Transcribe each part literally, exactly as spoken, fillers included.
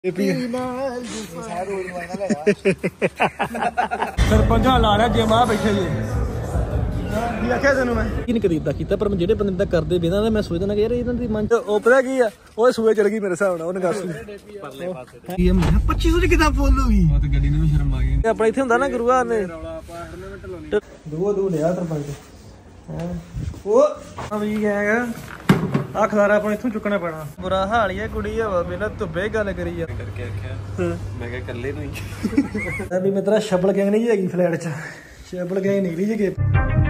सरपंचा ला रहा जे मां बैठे जी आख्या तेन मैं कदी इदा किया पर जेडे बंदे इदा करते बिना मैं सोचदा ना कि यार इन्हां दी मन च ओ पता की आ ओए सूए चल गई मेरे हिसाब नाल उन्हें गस पच्ची सौ च किताब फुल हो गई ते गड्डी ने भी शर्म आ गई अपना इत्थे हुंदा ना गुरुआ ने दो दो लिया सरपंच हैं ओ अभी गया आ खलारा अपने इत्थों चुकना पैना बुरा हाल ही है कुड़ी हवा मेरा धुब्बे गल करी जा करके आख्या मैं क्या कल्ले नु ही अभी मैं तेरा शबल गैंग नहीं हैगी फ्लैट च शबल गैंग निकली जी के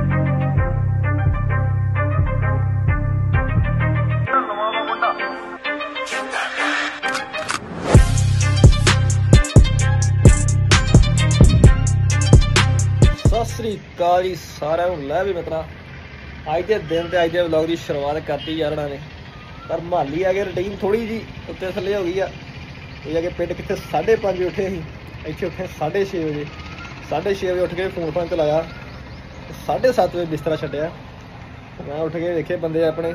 सत श्री अकाल जी सारा लै भी मित्रा अज के दिन ते अज के व्लॉग की शुरुआत करती यार ने पर माली आ गए रूटीन थोड़ी जी उत्ते थले हो गई आ जाके पिंड कितने साढ़े पाँच बजे उठे ही इतने उठे साढ़े छे बजे साढ़े छे बजे उठ के फोन फान चलाया साढ़े सत्त बजे बिस्तरा छड्डिया मैं उठ के देखे बंदे अपने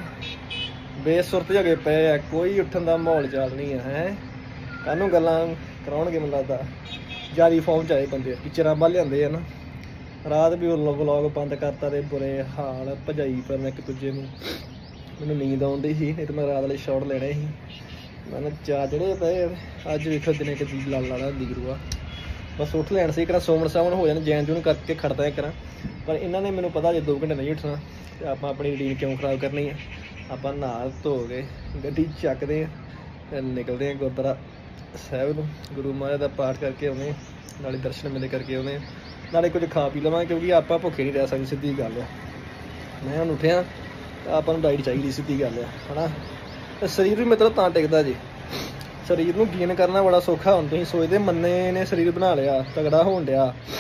बेसुरत हो गए पे कोई उठन का माहौल चाल नहीं है हैं कानूं गल्लां कराउणगे मैनूं लगदा जारी फॉर्म च आए बंदे पिक्चरां बल लिआंदे आ ना रात भी व्लॉग बंद करता तो बुरे हाल भजाई पर एक दूजे में मैंने नींद आती सी नहीं तो मैं रात वाले शॉट लेने ही मैंने चा चढ़े पे अज वेखो दिन एक लाल लाला होंगी गुरुआ बस उठ लैन से करा सोमन सामन हो जाने जैन जून करके खड़ता करा पर इन्होंने मैंने पता जो दो घंटे नहीं उठना तो आप अपनी रूटीन क्यों खराब करनी है आप नहा धो के गड्डी चकते निकलते हैं गुरुद्वारा साहब को गुरु महाराज का पाठ करके आने नाले दर्शन मेले करके आने नाले कुछ खा पी लवें क्योंकि आप भुखे नहीं रह सकते सीधी गल है मैं हम उठिया आप डाइट चाहिए सीधी गल है ना शरीर भी मतलब तां टिकता जी शरीर को गेन करना बड़ा सौखा हम तुम सोचते मन्ने ने शरीर बना लिया तगड़ा होन दिया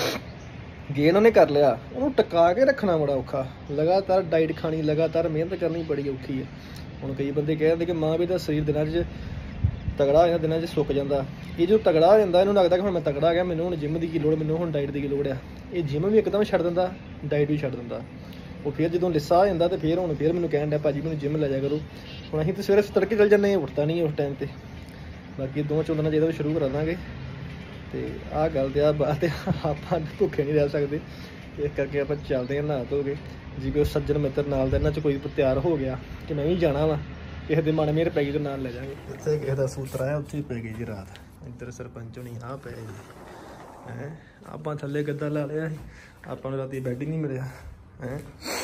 गेन उन्हें कर लिया उन्होंने टका के रखना बड़ा औखा लगातार डाइट खानी लगातार मेहनत करनी बड़ी औखी है हम कई बंदे कहते कि माँ भी तो शरीर दिनों च तगड़ा हो दिनों च सुक जाता ये जो तगड़ा हो जाता इन्हों लगता कि मैं तगड़ा गया मैंने हूँ जिम की की लोड़ मैंने हूँ डाइट की लोड़ है ये जिम भी एकदम छड्ड दिंदा डाइट भी छड्ड दिंदा वो फिर जो लिस्सा हो जाता तो फिर हूँ फिर मैंने कहन दिया भाजी मैंने जिम ले जा करो हम असीं तो सवेरे तड़के चल जाने उठता नहीं उस टाइम पर बाकी दो चौदह जो शुरू करा देंगे तो आह गल तो बात आप भुखे नहीं रह सकते इस करके आप चलते हैं नहा धो के जी कोई सज्जन मित्र नाल इन्हां च कोई तैयार हो गया कि मैं भी जाना वा किसी दिन मन मेहर पैगी तो नाल ले जाएंगे इतने किसी का सूत्र आया उत्थे पै गई जी रात इधर सरपंच होनी आ पे जी हैं आप थले गद्दा ला लिया आपको रात बैड ही नहीं मिले हैं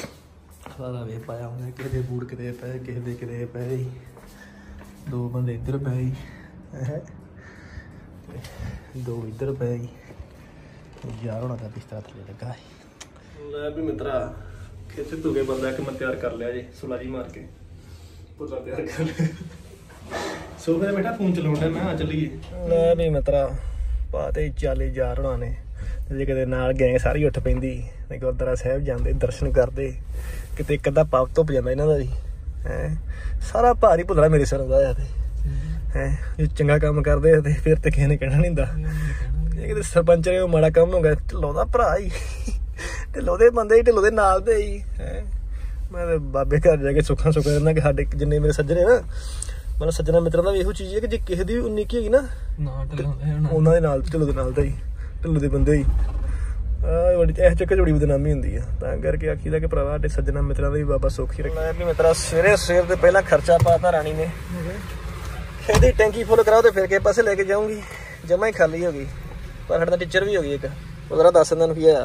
सारा वे पाया होंगे किसी बूट किते पे किसी किते पे दो बंदे इधर पे दो इधर पे यार होना का बिस्तर थले लगा लै भी मित्रा खिच धो के बंदा एक मैं तैयार कर लिया जी सुलाजी मार के पुतला तैयार कर लिया सोफे पे बैठा फोन चलाउंदा मैं आ चलिए लै भी मित्रा पाते चाली यार होना ने जे किते नाल गैंग सारी उठ पैंदी ते गुरुद्वारा साहिब जांदे दर्शन करदे किते एक अद्धा पाप धुप जांदा इन्हां दा जी हैं सारा भार ही भुल्लना मेरे सिर दा है ते हैं जे चंगा काम करदे ते फिर ते किसे ने कहना नहीं हुंदा जे किते सरपंच ने माड़ा काम हो गया ढिल्लों दा भरा ही ढिल्लों दे बंदे ही ढिल्लों दे नाल दे ही हैं मैं बाबे घर जाके सुखा सुखा रहना कि साडे जिन्ने मेरे सज्जन है ना मतलब सज्जना मित्रों का भी इहो चीज़ है कि जे किसी की उन्नी की होगी ना उन्होंने नाल ढिल्लों दे नाल दा ही ढिल्लों दे बंदे ही बड़ी इस चक्कर बड़ी बदनामी होंदी है तां करके आखीदा कि भरावा साडे सज्जना मित्रों का भी बाबा सुख ही रखे भी मित्रा सवेरे सवेर ते पहला खर्चा पाता रानी ने कहती टैंकी फुल कराओ तो फिर किस पासे लेके जाऊँगी जमा ही खाली होगी पर साडा टीचर भी हो गई एक वो दस दिन की है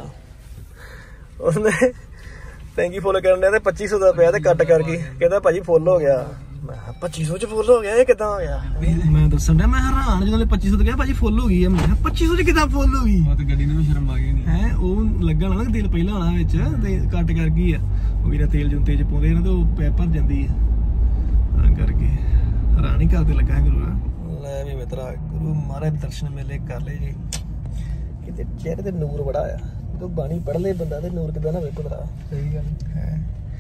उसने टैंकी फुल कर लिया पच्ची सौ का पाया कट करके कहता भाजी फुल हो गया पच्ची सौ च फुल हो गया ये किदां हो गया मैं दसन दिया मैं हैरान जो पच्ची सौ तो कहा भाजी फुल हो गई है मैं पच्ची सौ च किदां फुल हो गई गड्डी ने भी शर्म आ गई है वो लगा ना तेल पहला आना विच ते कट कर गई है वो भी तेल जो तेज पाउंदे ना तो पैप भर जाती है तां करके हैरान ही करते लगा गुरु लै भी मित्रा गुरु महाराज दर्शन मेले कर ले जी किते चेहरे ते नूर बड़ा आया तो बाणी पढ़ ले बंदा ते नूर किदां ना वे पुतरा सही गल है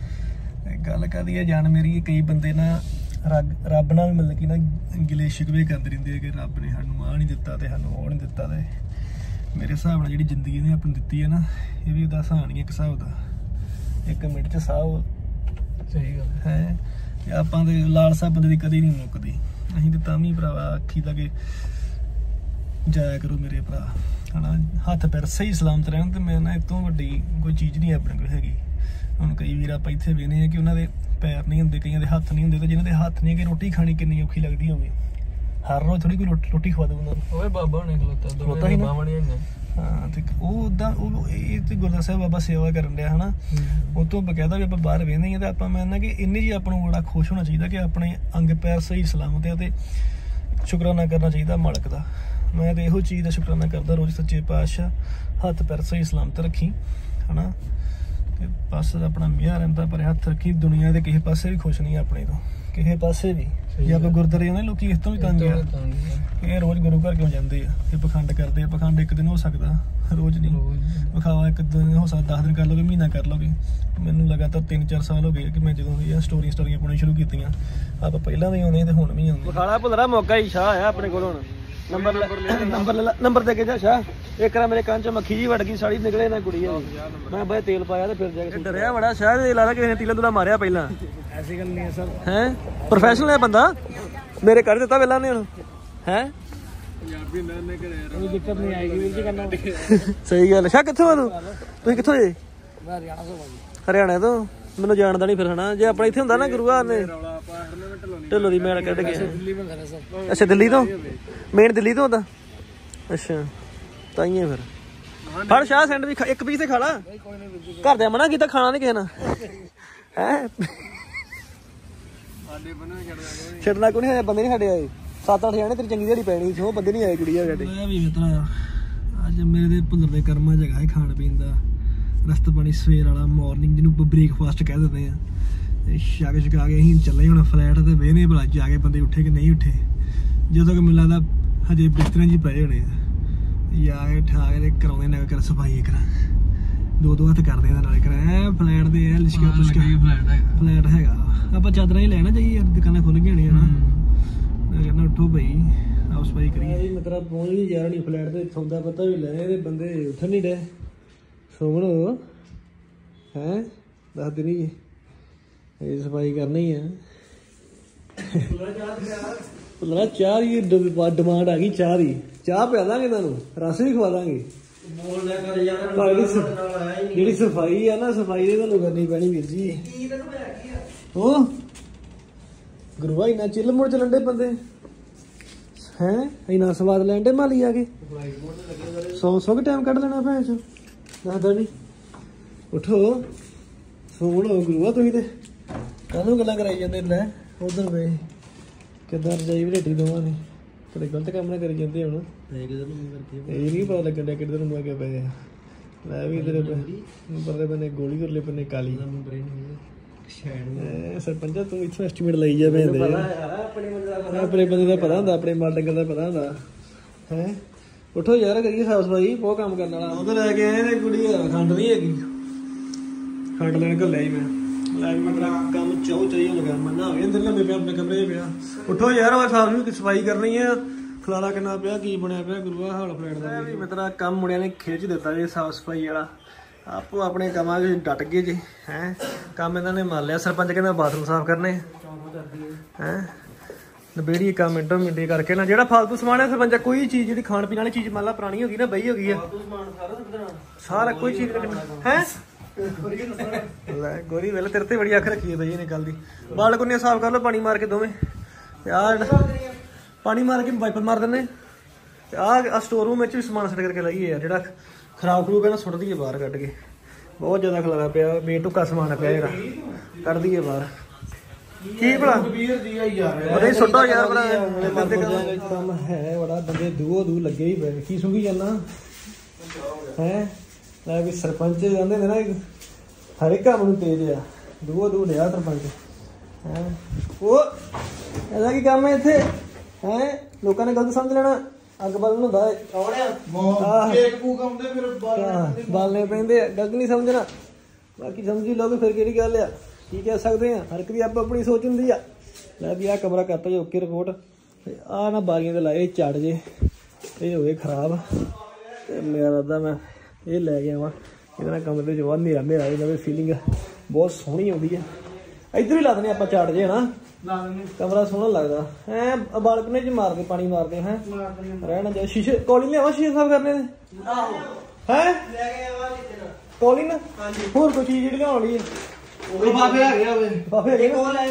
गल करदी है जान मेरी कई बंदे ना रब रब नाल मतलब कि ना गिले शिकवे करदे रहिंदे कि रब ने सानू आ नहीं दित्ता ते सानू ओ नहीं दित्ता ते मेरे हिसाब नाल जिहड़ी जिंदगी ने अपनी दित्ती है ना ये भी ओहदा आसान ही एक हिसाब दा एक मिनट च साहब सही गल है आपां ते लालसा बंदे दी कदी नहीं मुकदी असीं ते तां भी भरावा आखी दा कि ਜਾਇਆ ਕਰੋ ਮੇਰੇ ਭਰਾ ਹੈ ਨਾ। ਹੱਥ ਪੈਰ ਸਹੀ ਸਲਾਮਤ ਰਹਿਣ ਤੇ ਮੈਂ ਨਾ ਇਹ ਤੋਂ ਵੱਡੀ ਕੋਈ ਚੀਜ਼ ਨਹੀਂ ਆਪਣੇ ਕੋਲ ਹੈਗੀ। ਹੁਣ ਕਈ ਵੀਰ ਆਪਾਂ ਇੱਥੇ ਵੇਖਦੇ ਹਾਂ ਕਿ ਉਹਨਾਂ ਦੇ ਪੈਰ ਨਹੀਂ ਹੁੰਦੇ, ਕਈਆਂ ਦੇ ਹੱਥ ਨਹੀਂ ਹੁੰਦੇ, ਤੇ ਜਿਹਨਾਂ ਦੇ ਹੱਥ ਨਹੀਂ, ਕਿ ਰੋਟੀ ਖਾਣੀ ਕਿੰਨੀ ਔਖੀ ਲੱਗਦੀ ਹੋਵੇ। ਹਰ ਰੋਜ਼ ਥੋੜੀ ਕੋਈ ਰੋਟੀ ਖਵਾ ਦਊ ਉਹਨਾਂ ਨੂੰ। ਓਏ ਬਾਬਾ ਹੁਣੇ ਖਲੋਤਾ ਖਲੋਤਾ ਹੀ ਨਾ। ਹਾਂ ਤੇ ਉਹ ਉੱਦਾਂ ਉਹ ਇਹ ਤੇ ਗੁਰਦੁਆਰਾ ਸਾਹਿਬ ਬਾਬਾ ਸੇਵਾ ਕਰਨ ਡਿਆ ਹੈ ਨਾ। ਉਹ ਤੋਂ ਬਕਾਇਦਾ ਵੀ ਆਪਾਂ ਬਾਹਰ ਵੇਖਦੇ ਹਾਂ ਤੇ ਆਪਾਂ ਮੈਂ ਕਿ ਇੰਨੀ ਜੀ ਆਪਾਂ ਨੂੰ ਬੜਾ ਖੁਸ਼ ਹੋਣਾ ਚਾਹੀਦਾ ਕਿ ਆਪਣੇ ਅੰਗ ਪੈਰ ਸਹੀ ਸਲਾਮਤ ਹੈ ਤੇ ਸ਼ੁਕਰਾਨਾ ਕਰਨਾ ਚਾਹੀਦਾ ਮਾਲਕ ਦਾ। ਮੈਂ ਤਾਂ ਇਹੋ ਚੀਜ਼ ਦਾ ਸ਼ੁਕਰਾਨਾ ਕਰਦਾ ਰੋਜ਼, ਸੱਚੇ ਪਾਤਸ਼ਾਹ ਹੱਥ ਪੈਰ ਸਹੀ ਸਲਾਮਤ ਰੱਖੀ ਹੈ ਨਾ, ਤੇ ਬਸ ਆਪਣਾ ਮਿਹਰ ਰਹਿੰਦਾ ਪਰ ਹੱਥ ਰੱਖੀ। ਦੁਨੀਆ ਦੇ ਕਿਸੇ ਪਾਸੇ ਵੀ ਖੁਸ਼ ਨਹੀਂ ਆਪਣੇ ਤੋਂ, ਕਿਸੇ ਪਾਸੇ ਵੀ। ਜੇ ਆਪਾਂ ਗੁਰਦੁਆਰੇ ਆਉਂਦੇ ਲੋਕੀ ਇਸ ਤੋਂ ਵੀ ਤੰਗ ਆ, ਇਹ ਰੋਜ਼ ਗੁਰੂ ਘਰ ਕਿਉਂ ਜਾਂਦੇ ਆ? ਇਹ ਪਖੰਡ ਕਰਦੇ ਆ। ਪਖੰਡ ਇੱਕ ਦਿਨ ਹੋ ਸਕਦਾ, ਰੋਜ਼ ਨਹੀਂ। ਵਿਖਾਵਾ ਇੱਕ ਦਿਨ ਹੋ ਸਕਦਾ, ਦਸ ਦਿਨ ਕਰ ਲਓਗੇ, ਮਹੀਨਾ ਕਰ ਲਓਗੇ। ਮੈਨੂੰ ਲਗਾਤਾਰ ਤਿੰਨ ਚਾਰ ਸਾਲ ਹੋ ਗਏ ਕਿ ਮੈਂ ਜਦੋਂ ਇਹ ਸਟੋਰੀਆਂ ਸਟੋਰੀਆਂ ਪਾਉਣੀਆਂ ਸ਼ੁਰੂ ਕੀਤੀਆਂ। ਆਪਾਂ ਪਹਿਲਾਂ ਵੀ ਆਉਂਦੇ ਤੇ ਹੁਣ ਵੀ ਆਉਂਦੇ। ਵਿਖਾਲਾ ਭੁੱਲਰਾ ਮੌਕਾ ਹੀ ਸ਼ਾਹ ਆਇਆ ਆਪਣੇ ਕੋਲ। ਹੁਣ ਨੰਬਰ ਨੰਬਰ ਲੈ ਨੰਬਰ ਦੇ ਕੇ ਜਾ ਸ਼ਾਹ। ਇੱਕ ਰਾਂ ਮੇਰੇ ਕੰਨ ਚ ਮੱਖੀ ਜੀ ਵੜ ਗਈ, ਸਾੜੀ ਨਿਕਲੇ ਨਾ ਕੁੜੀ। ਮੈਂ ਬਾਈ ਤੇਲ ਪਾਇਆ ਤੇ ਫਿਰ ਜਾ ਕੇ ਡਰਿਆ ਬੜਾ ਸ਼ਾਹ। ਲੱਗਦਾ ਕਿਸੇ ਨੇ ਤੀਲਾ ਤੁਲਾ ਮਾਰਿਆ ਪਹਿਲਾਂ। ਐਸੀ ਗੱਲ ਨਹੀਂ ਹੈ ਸਰ, ਹੈ ਪ੍ਰੋਫੈਸ਼ਨਲ ਹੈ ਬੰਦਾ। ਮੇਰੇ ਕਰ ਦਿੱਤਾ ਪਹਿਲਾਂ ਨੇ ਹੁਣ ਹੈ। ਕੋਈ ਦਿੱਕਤ ਨਹੀਂ ਆਏਗੀ ਵੀਰ ਜੀ ਕਰਨਾ। ਸਹੀ ਗੱਲ। ਸ਼ਾਹ ਕਿੱਥੋਂ ਆ ਤੂੰ? ਤੁਸੀਂ ਕਿੱਥੋਂ ਜੇ? ਹਰਿਆਣਾ ਤੋਂ। ਹਰਿਆਣਾ ਤੋਂ? ਮੈਨੂੰ ਜਾਣਦਾ ਨਹੀਂ ਫਿਰ ਹਨਾ। ਜੇ ਆਪਣਾ ਇੱਥੇ ਹੁੰਦਾ ਨਾ ਗੁਰੂਆ ਨੇ ਢਿੱਲੋਂ ਦੀ ਮੈਲ ਕੱਢ ਕੇ। ਅੱਛਾ ਦਿੱਲੀ ਤੋਂ? ਮੇਨ ਦਿੱਲੀ ਤੋਂ ਹੁੰਦਾ? ਅੱਛਾ ਤਾਈਏ ਫਿਰ ਫੜ ਸ਼ਾਹ ਸੈਂਡਵਿਚ ਇੱਕ ਪੀਸ ਤੇ ਖਾ ਲਾ। ਘਰਦਿਆਂ ਮਨਾ ਕੀਤਾ ਖਾਣਾ ਨਹੀਂ ਕਿਸੇ ਨਾਲ ਹੈ। ਛੱਡਣਾ ਕੋਈ ਨਹੀਂ, ਬੰਦੇ ਨਹੀਂ ਸਾਡੇ ਆਏ। ਸੱਤ ਅੱਠ ਜਾਣੇ ਤੇਰੀ ਚੰਗੀ ਦਿਹਾੜੀ ਪੈਣੀ ਸੀ, ਉਹ ਬੰਦੇ ਨਹੀਂ ਆਏ ਕੁੜੀ ਸਾਡੇ। ਵੀ ਮਿੱਤਰਾ ਅੱਜ ਮੇਰੇ ਦੇ ਭੁੱਲਰ ਦੇ ਕਰਮਾਂ ਚ ਹੈਗਾ ਖਾਣ ਪੀਣ ਦਾ ਰਸਤਾ ਪਾਣੀ ਸਵੇਰ ਵਾਲਾ, ਮਾਰਨਿੰਗ ਜਿਹਨੂੰ ਬ੍ਰੇਕਫਾਸਟ ਕਹਿ ਦਿੰਦੇ ਆ। ਛਕ ਛਕਾ ਕੇ ਅਸੀਂ ਚੱਲੇ ਹੁਣ ਫਲੈਟ ਤੇ ਵੇਹਨੇ ਭਲਾ ਜਾ ਕੇ ਬੰਦੇ ਉੱਠੇ ਕਿ ਨਹੀਂ ਉੱਠੇ। ਜਦੋਂ ਕਿ ਮੈਨੂੰ ਲੱਗਦਾ ਹਜੇ ਬਿਸਤਰਿਆਂ 'ਚ ਹੀ ਪਏ ਹੋਣੇ ਆ। ਜਾ ਕੇ ਠਾ ਕੇ ਕਰਾਉਂਦੇ ਨੇ ਕਰ ਸਫਾਈ ਕਰਾਂ, ਦੋ ਦੋ ਹੱਥ ਕਰਦੇ ਆ ਨਾਲੇ ਕਰਾਂ। ਫਲੈਟ ਦੇ ਆ ਲਿਸ਼ਕਾ ਪੁਸ਼ਕਾ ਫਲੈਟ ਹੈਗਾ। ਆਪਾਂ ਚਾਦਰਾਂ ਹੀ ਲੈਣਾ ਚਾਹੀਏ, ਦੁਕਾਨਾਂ ਖੁੱਲ ਗਈਆਂ ਨੇ ਹਨਾ। ਮੈਂ ਕਹਿੰਦਾ ਉੱਠੋ ਭਾਈ ਆਪ ਸਫਾਈ ਕਰੀਏ। ਮਤਲਬ ਪਹੁੰਚ ਵੀ ਜਾ ਨਹੀਂ ਫਲੈਟ ਤੇ, ਸੌਦਾ ਪਤਾ ਵੀ ਲੈ ਤੇ ਬੰਦੇ ਉੱਠਣ ਨਹੀਂ ਡਏ। ਸੋਮਣ ਹੈਂ ਦੱਸ ਦੇ ਨਹੀਂ ਇਹ ਸਫਾਈ ਕਰਨੀ ਆ। ਭੁੱਲਣਾ ਚਾਹ ਦੀ ਡਿਮਾਂਡ ਆ ਗਈ। ਚਾਹ ਦੀ ਚਾਹ ਪਿਆ ਦਾਂਗੇ ਤੁਹਾਨੂੰ, ਰਸ ਵੀ ਖਵਾ ਦਾਂਗੇ। ਜਿਹੜੀ ਸਫਾਈ ਆ ਨਾ, ਸਫਾਈ ਦੀ ਤੁਹਾਨੂੰ ਕਰਨੀ ਪੈਣੀ ਵੀਰ ਜੀ। ਉਹ ਗੁਰੂਆ ਇੰਨਾ ਚਿੱਲ ਮੁੜ ਚੱਲਣ ਡੇ ਬੰਦੇ ਹੈਂ, ਇੰਨਾ ਸਵਾਦ ਲੈਣ ਡੇ ਮਾਲੀ ਆ ਕੇ। ਸੌ ਸੌ ਕੇ ਟਾਈਮ ਕੱਢ ਲੈਣਾ ਭੈਣ ਚੋ, ਦੱਸਦਾ ਨੀ। ਉੱਠੋ ਸੋਣ ਹੋ ਗੁਰੂਆ ਤੁਸੀਂ ਤੇ ਕਾਹਨੂੰ ਗੱਲਾਂ ਕਰਾਈ ਜਾਂਦੇ। ਲੈ ਉਧਰ ਵੇ ਕਿੱਦਾਂ ਰਜਾਈ ਵਲੇਟੀ ਦੋਵਾਂ ਨੇ, ਕਦੇ ਗਲਤ ਕੰਮ ਨਾ ਕਰੀ ਜਾਂਦੇ। ਹੁਣ ਇਹ ਨਹੀਂ ਪਤਾ ਲੱਗਣ ਡਿਆ ਕਿੱਧਰ ਨੂੰ ਅੱਗੇ ਪਏ ਆ। ਲੈ ਵੀ ਇੱਧਰ ਪਰਲੇ ਬੰਨੇ ਗੋਲੀ, ਉਰਲੇ ਬੰਨੇ ਕਾਲੀ। ਸਰਪੰਚਾ ਤੂੰ ਇੱਥੋਂ ਐਸਟੀਮੇਟ ਲਈ ਜਾ ਪੈਂਦੇ। ਆਪਣੇ ਬੰਦੇ ਦਾ ਪਤਾ ਹੁੰਦਾ, ਆਪਣੇ ਮਾਲ ਡੰਗਰ ਦਾ ਪਤਾ ਹੁੰਦਾ ਹੈ। ਉੱਠੋ ਯਾਰ ਕਰੀਏ ਸਾਫ ਸਫਾਈ, ਬਹੁਤ ਕੰਮ ਕਰਨ ਵਾਲਾ। ਉਹ ਲੈ ਕੇ ਆਏ ਤੇ ਕੁੜੀ ਖੰਡ ਨਹੀਂ ਹੈਗੀ, ਖੰਡ ਲੈਣ ਘੱਲਿਆ ਹੀ ਮੈਂ। ਲੈ ਵੀ ਮੇਰਾ ਕੰਮ ਚਾਹੂ ਚਾਹੀਏ ਲਗਾ ਮੰਨਾ ਹੋਵੇ ਅੰਦਰ ਲੰਮੇ ਪਿਆ ਆਪਣੇ ਕਮਰੇ 'ਚ ਪਿਆ। ਉੱਠੋ ਯਾਰ ਉਹ ਸਾਫ ਵੀ ਸਫਾਈ ਕਰਨੀ ਆ। ਖਲਾਰਾ ਕਿੰਨਾ ਪਿਆ, ਕੀ ਬਣਿਆ ਪਿਆ ਗੁਰੂਆ ਹਾਲ ਫਲੈਟ ਦਾ। ਵੀ ਮਤਲਬ ਕੰਮ ਮੁੰਡਿਆਂ ਨੇ ਖਿੱਚ ਦਿੱਤਾ ਜੇ ਸਾਫ ਸਫਾਈ ਵਾਲਾ। ਆਪੋ ਆਪਣੇ ਕੰਮਾਂ 'ਚ ਡਟ ਗਏ ਜੇ ਹੈਂ। ਕੰਮ ਇਹਨਾਂ ਨੇ ਮੰਨ ਲਿਆ। ਸਰਪੰਚ ਕਹਿੰਦਾ ਬਾਥਰੂਮ ਸਾਫ਼ ਕਰਨੇ ਹੈਂ। ਨਬੇੜੀ ਕੰਮ ਮਿੰਟੋ ਮਿੰਟੀ ਕਰਕੇ ਨਾ ਜਿਹੜਾ ਫਾਲਤੂ ਸਮਾਨ ਹੈ ਸਰਪੰਚ, ਕੋਈ ਚੀਜ਼ ਜਿਹੜੀ ਖਾਣ ਪੀਣ ਵਾਲੀ ਚੀਜ਼ ਮੰਨ ਲਾ ਪੁਰਾਣੀ ਹੋ ਗਈ ਨਾ, ਬਈ ਹੋ ਗਈ ਆ, ਸਾਰਾ ਕੋਈ ਚੀਜ਼ ਹੈ। ਲੈ ਗੋਰੀ ਵੇਲੇ ਤੇਰੇ ਤੇ ਬੜੀ ਅੱਖ ਰੱਖੀ ਹੈ ਬਈ ਇਹਨੇ ਗੱਲ ਦੀ। ਬਾਲ ਗੁੰਨੇ ਸਾਫ਼ ਕਰ ਲਓ ਪਾਣੀ ਮਾਰ ਕੇ ਦੋਵੇਂ। ਆਹ ਪਾਣੀ ਮਾਰ ਕੇ ਵਾਈਪਰ ਮਾਰ ਦਿੰਦੇ। ਆਹ ਸਟੋਰ ਰੂਮ ਵਿੱਚ ਵੀ ਸਮਾਨ ਸੈੱਟ ਕਰਕੇ ਲਾਈਏ ਯਾਰ, ਜਿਹੜਾ ਖਰਾਬ ਖਰੂਬ ਹੈ ਨਾ ਸੁੱਟ ਦਈਏ ਬਾਹਰ ਕੱਢ ਕੇ। ਬਹੁਤ ਜ਼ਿਆਦਾ ਖਲਾਰਾ ਪਿਆ, ਬੇਟੁਕਾ ਸਮਾਨ ਪਿਆ ਜਿਹੜਾ, ਕੱਢ ਦਈਏ ਬਾਹਰ। ਕੀ ਭਲਾ ਉਹਦੇ ਸੁੱਟੋ ਯਾਰ ਭਲਾ। ਕੰਮ ਹੈ ਬੜਾ, ਬੰਦੇ ਦੂਓ ਦੂ ਲੱਗੇ ਹੀ ਪਏ। ਕੀ ਸੁੰਘੀ ਜਾਂਦਾ ਹੈ। ਲੈ ਵੀ ਸਰਪੰਚ ਕਹਿੰਦੇ ਨੇ ਨਾ ਹਰ ਇੱਕ ਕੰਮ ਨੂੰ ਤੇਜ਼ ਆ। ਦੂਓ ਦੂ ਲਿਆ ਸਰਪੰਚ ਹੈ। ਉਹ ਇਹਦਾ ਕੀ ਕੰਮ ਹੈ ਇੱਥੇ ਹੈ? ਲੋਕਾਂ ਨੇ ਗਲਤ ਸਮਝ ਲੈਣਾ। ਅੱਗ ਬਾਲਣ ਹੁੰਦਾ ਬਾਲਣੇ ਪੈਂਦੇ ਆ, ਗਲਤ ਨਹੀਂ ਸਮਝਣਾ। ਬਾਕੀ ਸਮਝੀ ਲੋਕ ਫਿਰ ਕਿਹੜੀ ਗੱਲ ਆ, ਕੀ ਕਹਿ ਸਕਦੇ ਆ। ਹਰ ਇੱਕ ਦੀ ਆਪੋ ਆਪਣੀ ਸੋਚ ਹੁੰਦੀ ਆ। ਲੈ ਵੀ ਆਹ ਕਮਰਾ ਕਰਤਾ ਜੀ ਓਕੇ ਰਿਪੋਰਟ। ਆਹ ਨਾ ਬਾਰੀਆਂ ਤੇ ਲਾਏ ਝੜ ਜੇ, ਇਹ ਹੋ ਗਏ ਖਰਾਬ। ਤੇ ਮੇਰਾ ਇਰਾਦਾ ਮੈਂ ਇਹ ਲੈ ਕੇ ਆਵਾਂ, ਇਹਦੇ ਨਾਲ ਕਮਰੇ ਦੇ ਬਾਅਦ ਹਨੇਰਾ ਹਨੇਰਾ ਨਵੇਂ ਫੀਲਿੰਗ ਬਹੁਤ ਸੋਹਣੀ ਆਉਂਦੀ ਆ। ਇੱਧਰ ਵੀ ਲਾ ਦਿੰਦੇ ਆਪਾਂ ਝਾੜ ਜੇ ਨਾ, कमरा सोहना लगदा है बालकनी च मारदे पानी मारदे हैं रहना चाहिए शीशे कॉलिन लियावा शीशे साफ करने दे हैं कॉलिन होर कोई चीज जेहड़ी लियाउण वाली लिफाफे आ गए लिफाफे आ गए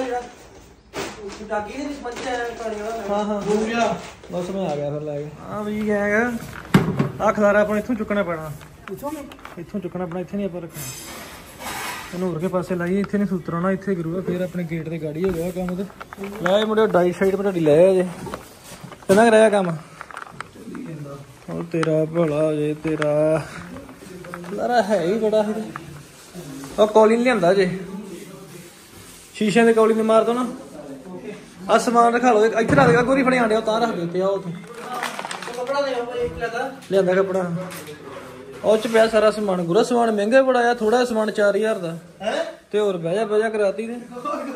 हाँ हाँ बस मैं आ गया फिर लैके हाँ भी है आ खलारा अपना इत्थों चुकना पैना इत्थों चुकना पैना इत्थे नहीं आप रखना ਇਹਨੂੰ ਹੋਰ ਕੇ ਪਾਸੇ ਲਾਈਏ ਇੱਥੇ ਨਹੀਂ ਸੁਤਰਾਉਣਾ ਇੱਥੇ ਕਰੂਗਾ ਫਿਰ ਆਪਣੇ ਗੇਟ ਤੇ ਗਾੜੀ ਹੋ ਗਿਆ ਕੰਮ ਤੇ ਲੈ ਮੁੰਡੇ ਡਾਈ ਸਾਈਡ ਪਰ ਤੁਹਾਡੀ ਲੈ ਜੇ ਕਿੰਨਾ ਕੁ ਰਿਹਾ ਕੰਮ ਉਹ ਤੇਰਾ ਭਲਾ ਹੋ ਜੇ ਤੇਰਾ ਲਾਰਾ ਹੈ ਹੀ ਬੜਾ ਹੈ ਉਹ ਕੌਲੀ ਲਿਆਂਦਾ ਜੇ ਸ਼ੀਸ਼ਿਆਂ ਦੇ ਕੌਲੀ ਨੇ ਮਾਰ ਦੋ ਨਾ ਆ ਸਮਾਨ ਰਖਾ ਲਓ ਇੱਥੇ ਰੱਖ ਦੇ ਗੋਰੀ ਫੜੇ ਆਂਡੇ ਉਹ ਤਾਂ ਰੱਖ ਦੇ ਉੱਤੇ ਆ ਉੱਥੇ ਕੱਪੜਾ ਲਿਆਂਦਾ ਕੱਪੜਾ ਉਹ ਚ ਪਿਆ ਸਾਰਾ ਸਮਾਨ ਗੁਰਾ ਸਮਾਨ ਮਹਿੰਗਾ ਬੜਾ ਆ ਥੋੜਾ ਸਮਾਨ ਚਾਰ ਹਜ਼ਾਰ ਦਾ ਤੇ ਹੋਰ ਬਹਿ ਜਾ ਬਹਿ ਜਾ ਕਰਾਤੀ ਨੇ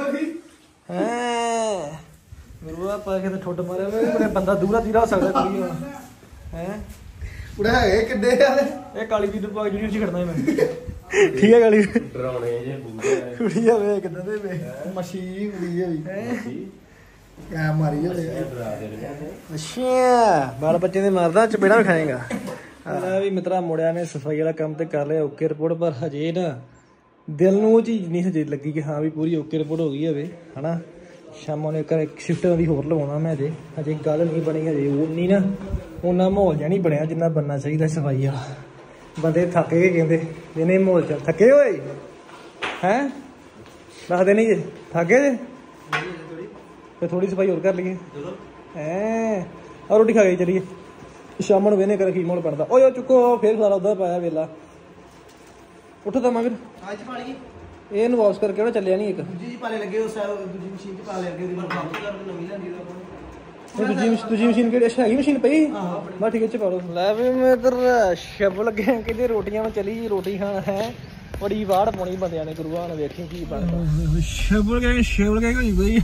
ਹੈ ਗੁਰੂਆ ਪਾ ਕੇ ਤੇ ਠੁੱਡ ਮਾਰਿਆ ਵੇ ਬੰਦਾ ਦੂਰਾ ਤੀਰਾ ਹੋ ਸਕਦਾ ਕੁੜੀ ਹੈ ਉੜਾ ਹੈ ਕਿੱਡੇ ਯਾਰ ਇਹ ਕਾਲੀ ਦੀ ਦੁਪਾ ਜਿਹੜੀ ਚ ਖੜਨਾ ਮੈਂ ਠੀਕ ਹੈ ਕਾਲੀ ਡਰਾਉਣੇ ਜੇ ਬੁੰਦੇ ਕੁੜੀ ਆ ਵੇ ਕਿੱਦਾਂ ਦੇ ਵੇ ਮੱਛੀ ਕੁੜੀ ਹੋਈ ਕਾ ਮਾਰੀ ਜਾਂਦੇ ਡਰਾ ਦੇ ਅੱਛਾ ਬਾਲ ਬੱਚੇ ਦੇ ਮਾਰਦਾ ਚਪੇੜਾ ਖਾਏਗਾ ਲੈ ਵੀ ਮਿੱਤਰਾ ਮੁੰਡਿਆਂ ਨੇ ਸਫਾਈ ਵਾਲਾ ਕੰਮ ਤੇ ਕਰ ਲਿਆ ਓਕੇ ਰਿਪੋਰਟ ਪਰ ਹਜੇ ਨਾ ਦਿਲ ਨੂੰ ਉਹ ਚੀਜ਼ ਨਹੀਂ ਹਜੇ ਲੱਗੀ ਕਿ ਹਾਂ ਵੀ ਪੂਰੀ ਓਕੇ ਰਿਪੋਰਟ ਹੋ ਗਈ ਹੋਵੇ ਹਨਾ ਸ਼ਾਮਾਂ ਨੂੰ ਇੱਕ ਸ਼ਿਫਟ ਦੀ ਹੋਰ ਲਵਾਉਣਾ ਮੈਂ ਹਜੇ ਹਜੇ ਗੱਲ ਨਹੀਂ ਬਣੀ ਹਜੇ ਉਹ ਨਹੀਂ ਨਾ ਉਹਨਾਂ ਮਾਹੌਲ ਜਿਹਾ ਨਹੀਂ ਬਣਿਆ ਜਿੰਨਾ ਬਣਨਾ ਚਾਹੀਦਾ ਸਫਾਈ ਵਾਲਾ ਬੰਦੇ ਥੱਕ ਕੇ ਕਹਿੰਦੇ ਜਿਹਨੇ ਮਾਹੌਲ ਚ ਥੱਕੇ ਹੋਏ ਹੈਂ ਦੱਸਦੇ ਨਹੀਂ ਜੇ ਥੱਕੇ ਜੇ ਫਿਰ ਥੋੜੀ ਸਫਾਈ ਹੋਰ ਕਰ ਲਈਏ ਹੈਂ ਔਰ ਰੋਟੀ ਖਾ ਕੇ ਚਲੀਏ ਸ਼ਾਮ ਨੂੰ ਵੇਨੇ ਕਰ ਕੀ ਮੋੜ ਪੜਦਾ ਓਏ ਉਹ ਚੁੱਕੋ ਫੇਰ ਸਾਰਾ ਉਧਰ ਪਾਇਆ ਵੇਲਾ ਉੱਠ ਤਾਂ ਮਗਰ ਅੱਜ ਪਾ ਲਈ ਇਹਨੂੰ ਵਾਸ਼ ਕਰਕੇ ਉਹਨੇ ਚੱਲਿਆ ਨਹੀਂ ਇੱਕ ਦੂਜੀ ਪਾਲੇ ਲੱਗੇ ਉਸ ਦੂਜੀ ਮਸ਼ੀਨ ਚ ਪਾ ਲੈ ਅੱਗੇ ਉਹਦੀ ਬੰਦ ਕਰਨ ਨਵੀਂ ਲੈਂਦੀ ਉਹ ਦੂਜੀ ਦੂਜੀ ਮਸ਼ੀਨ ਕਿਹੜੀ ਅੱਛਾ ਹੈਗੀ ਮਸ਼ੀਨ ਪਈ ਬਸ ਠੀਕ ਹੈ ਚ ਪਾ ਲਓ ਲੈ ਵੀ ਮੈਂ ਇਧਰ ਸ਼ਬ ਲੱਗੇ ਕਹਿੰਦੇ ਰੋਟੀਆਂ ਮੈਂ ਚਲੀ ਰੋਟੀ ਖਾਣ ਹੈ ਬੜੀ ਵਾੜ ਪਾਉਣੀ ਬੰਦਿਆਂ ਨੇ ਗੁਰੂਆਂ ਨੇ ਵੇਖੀ ਕੀ ਬਣਦਾ ਸ਼ਬਲ ਗਏ ਸ਼ਬਲ ਗਏ ਹੋਈ ਬਈ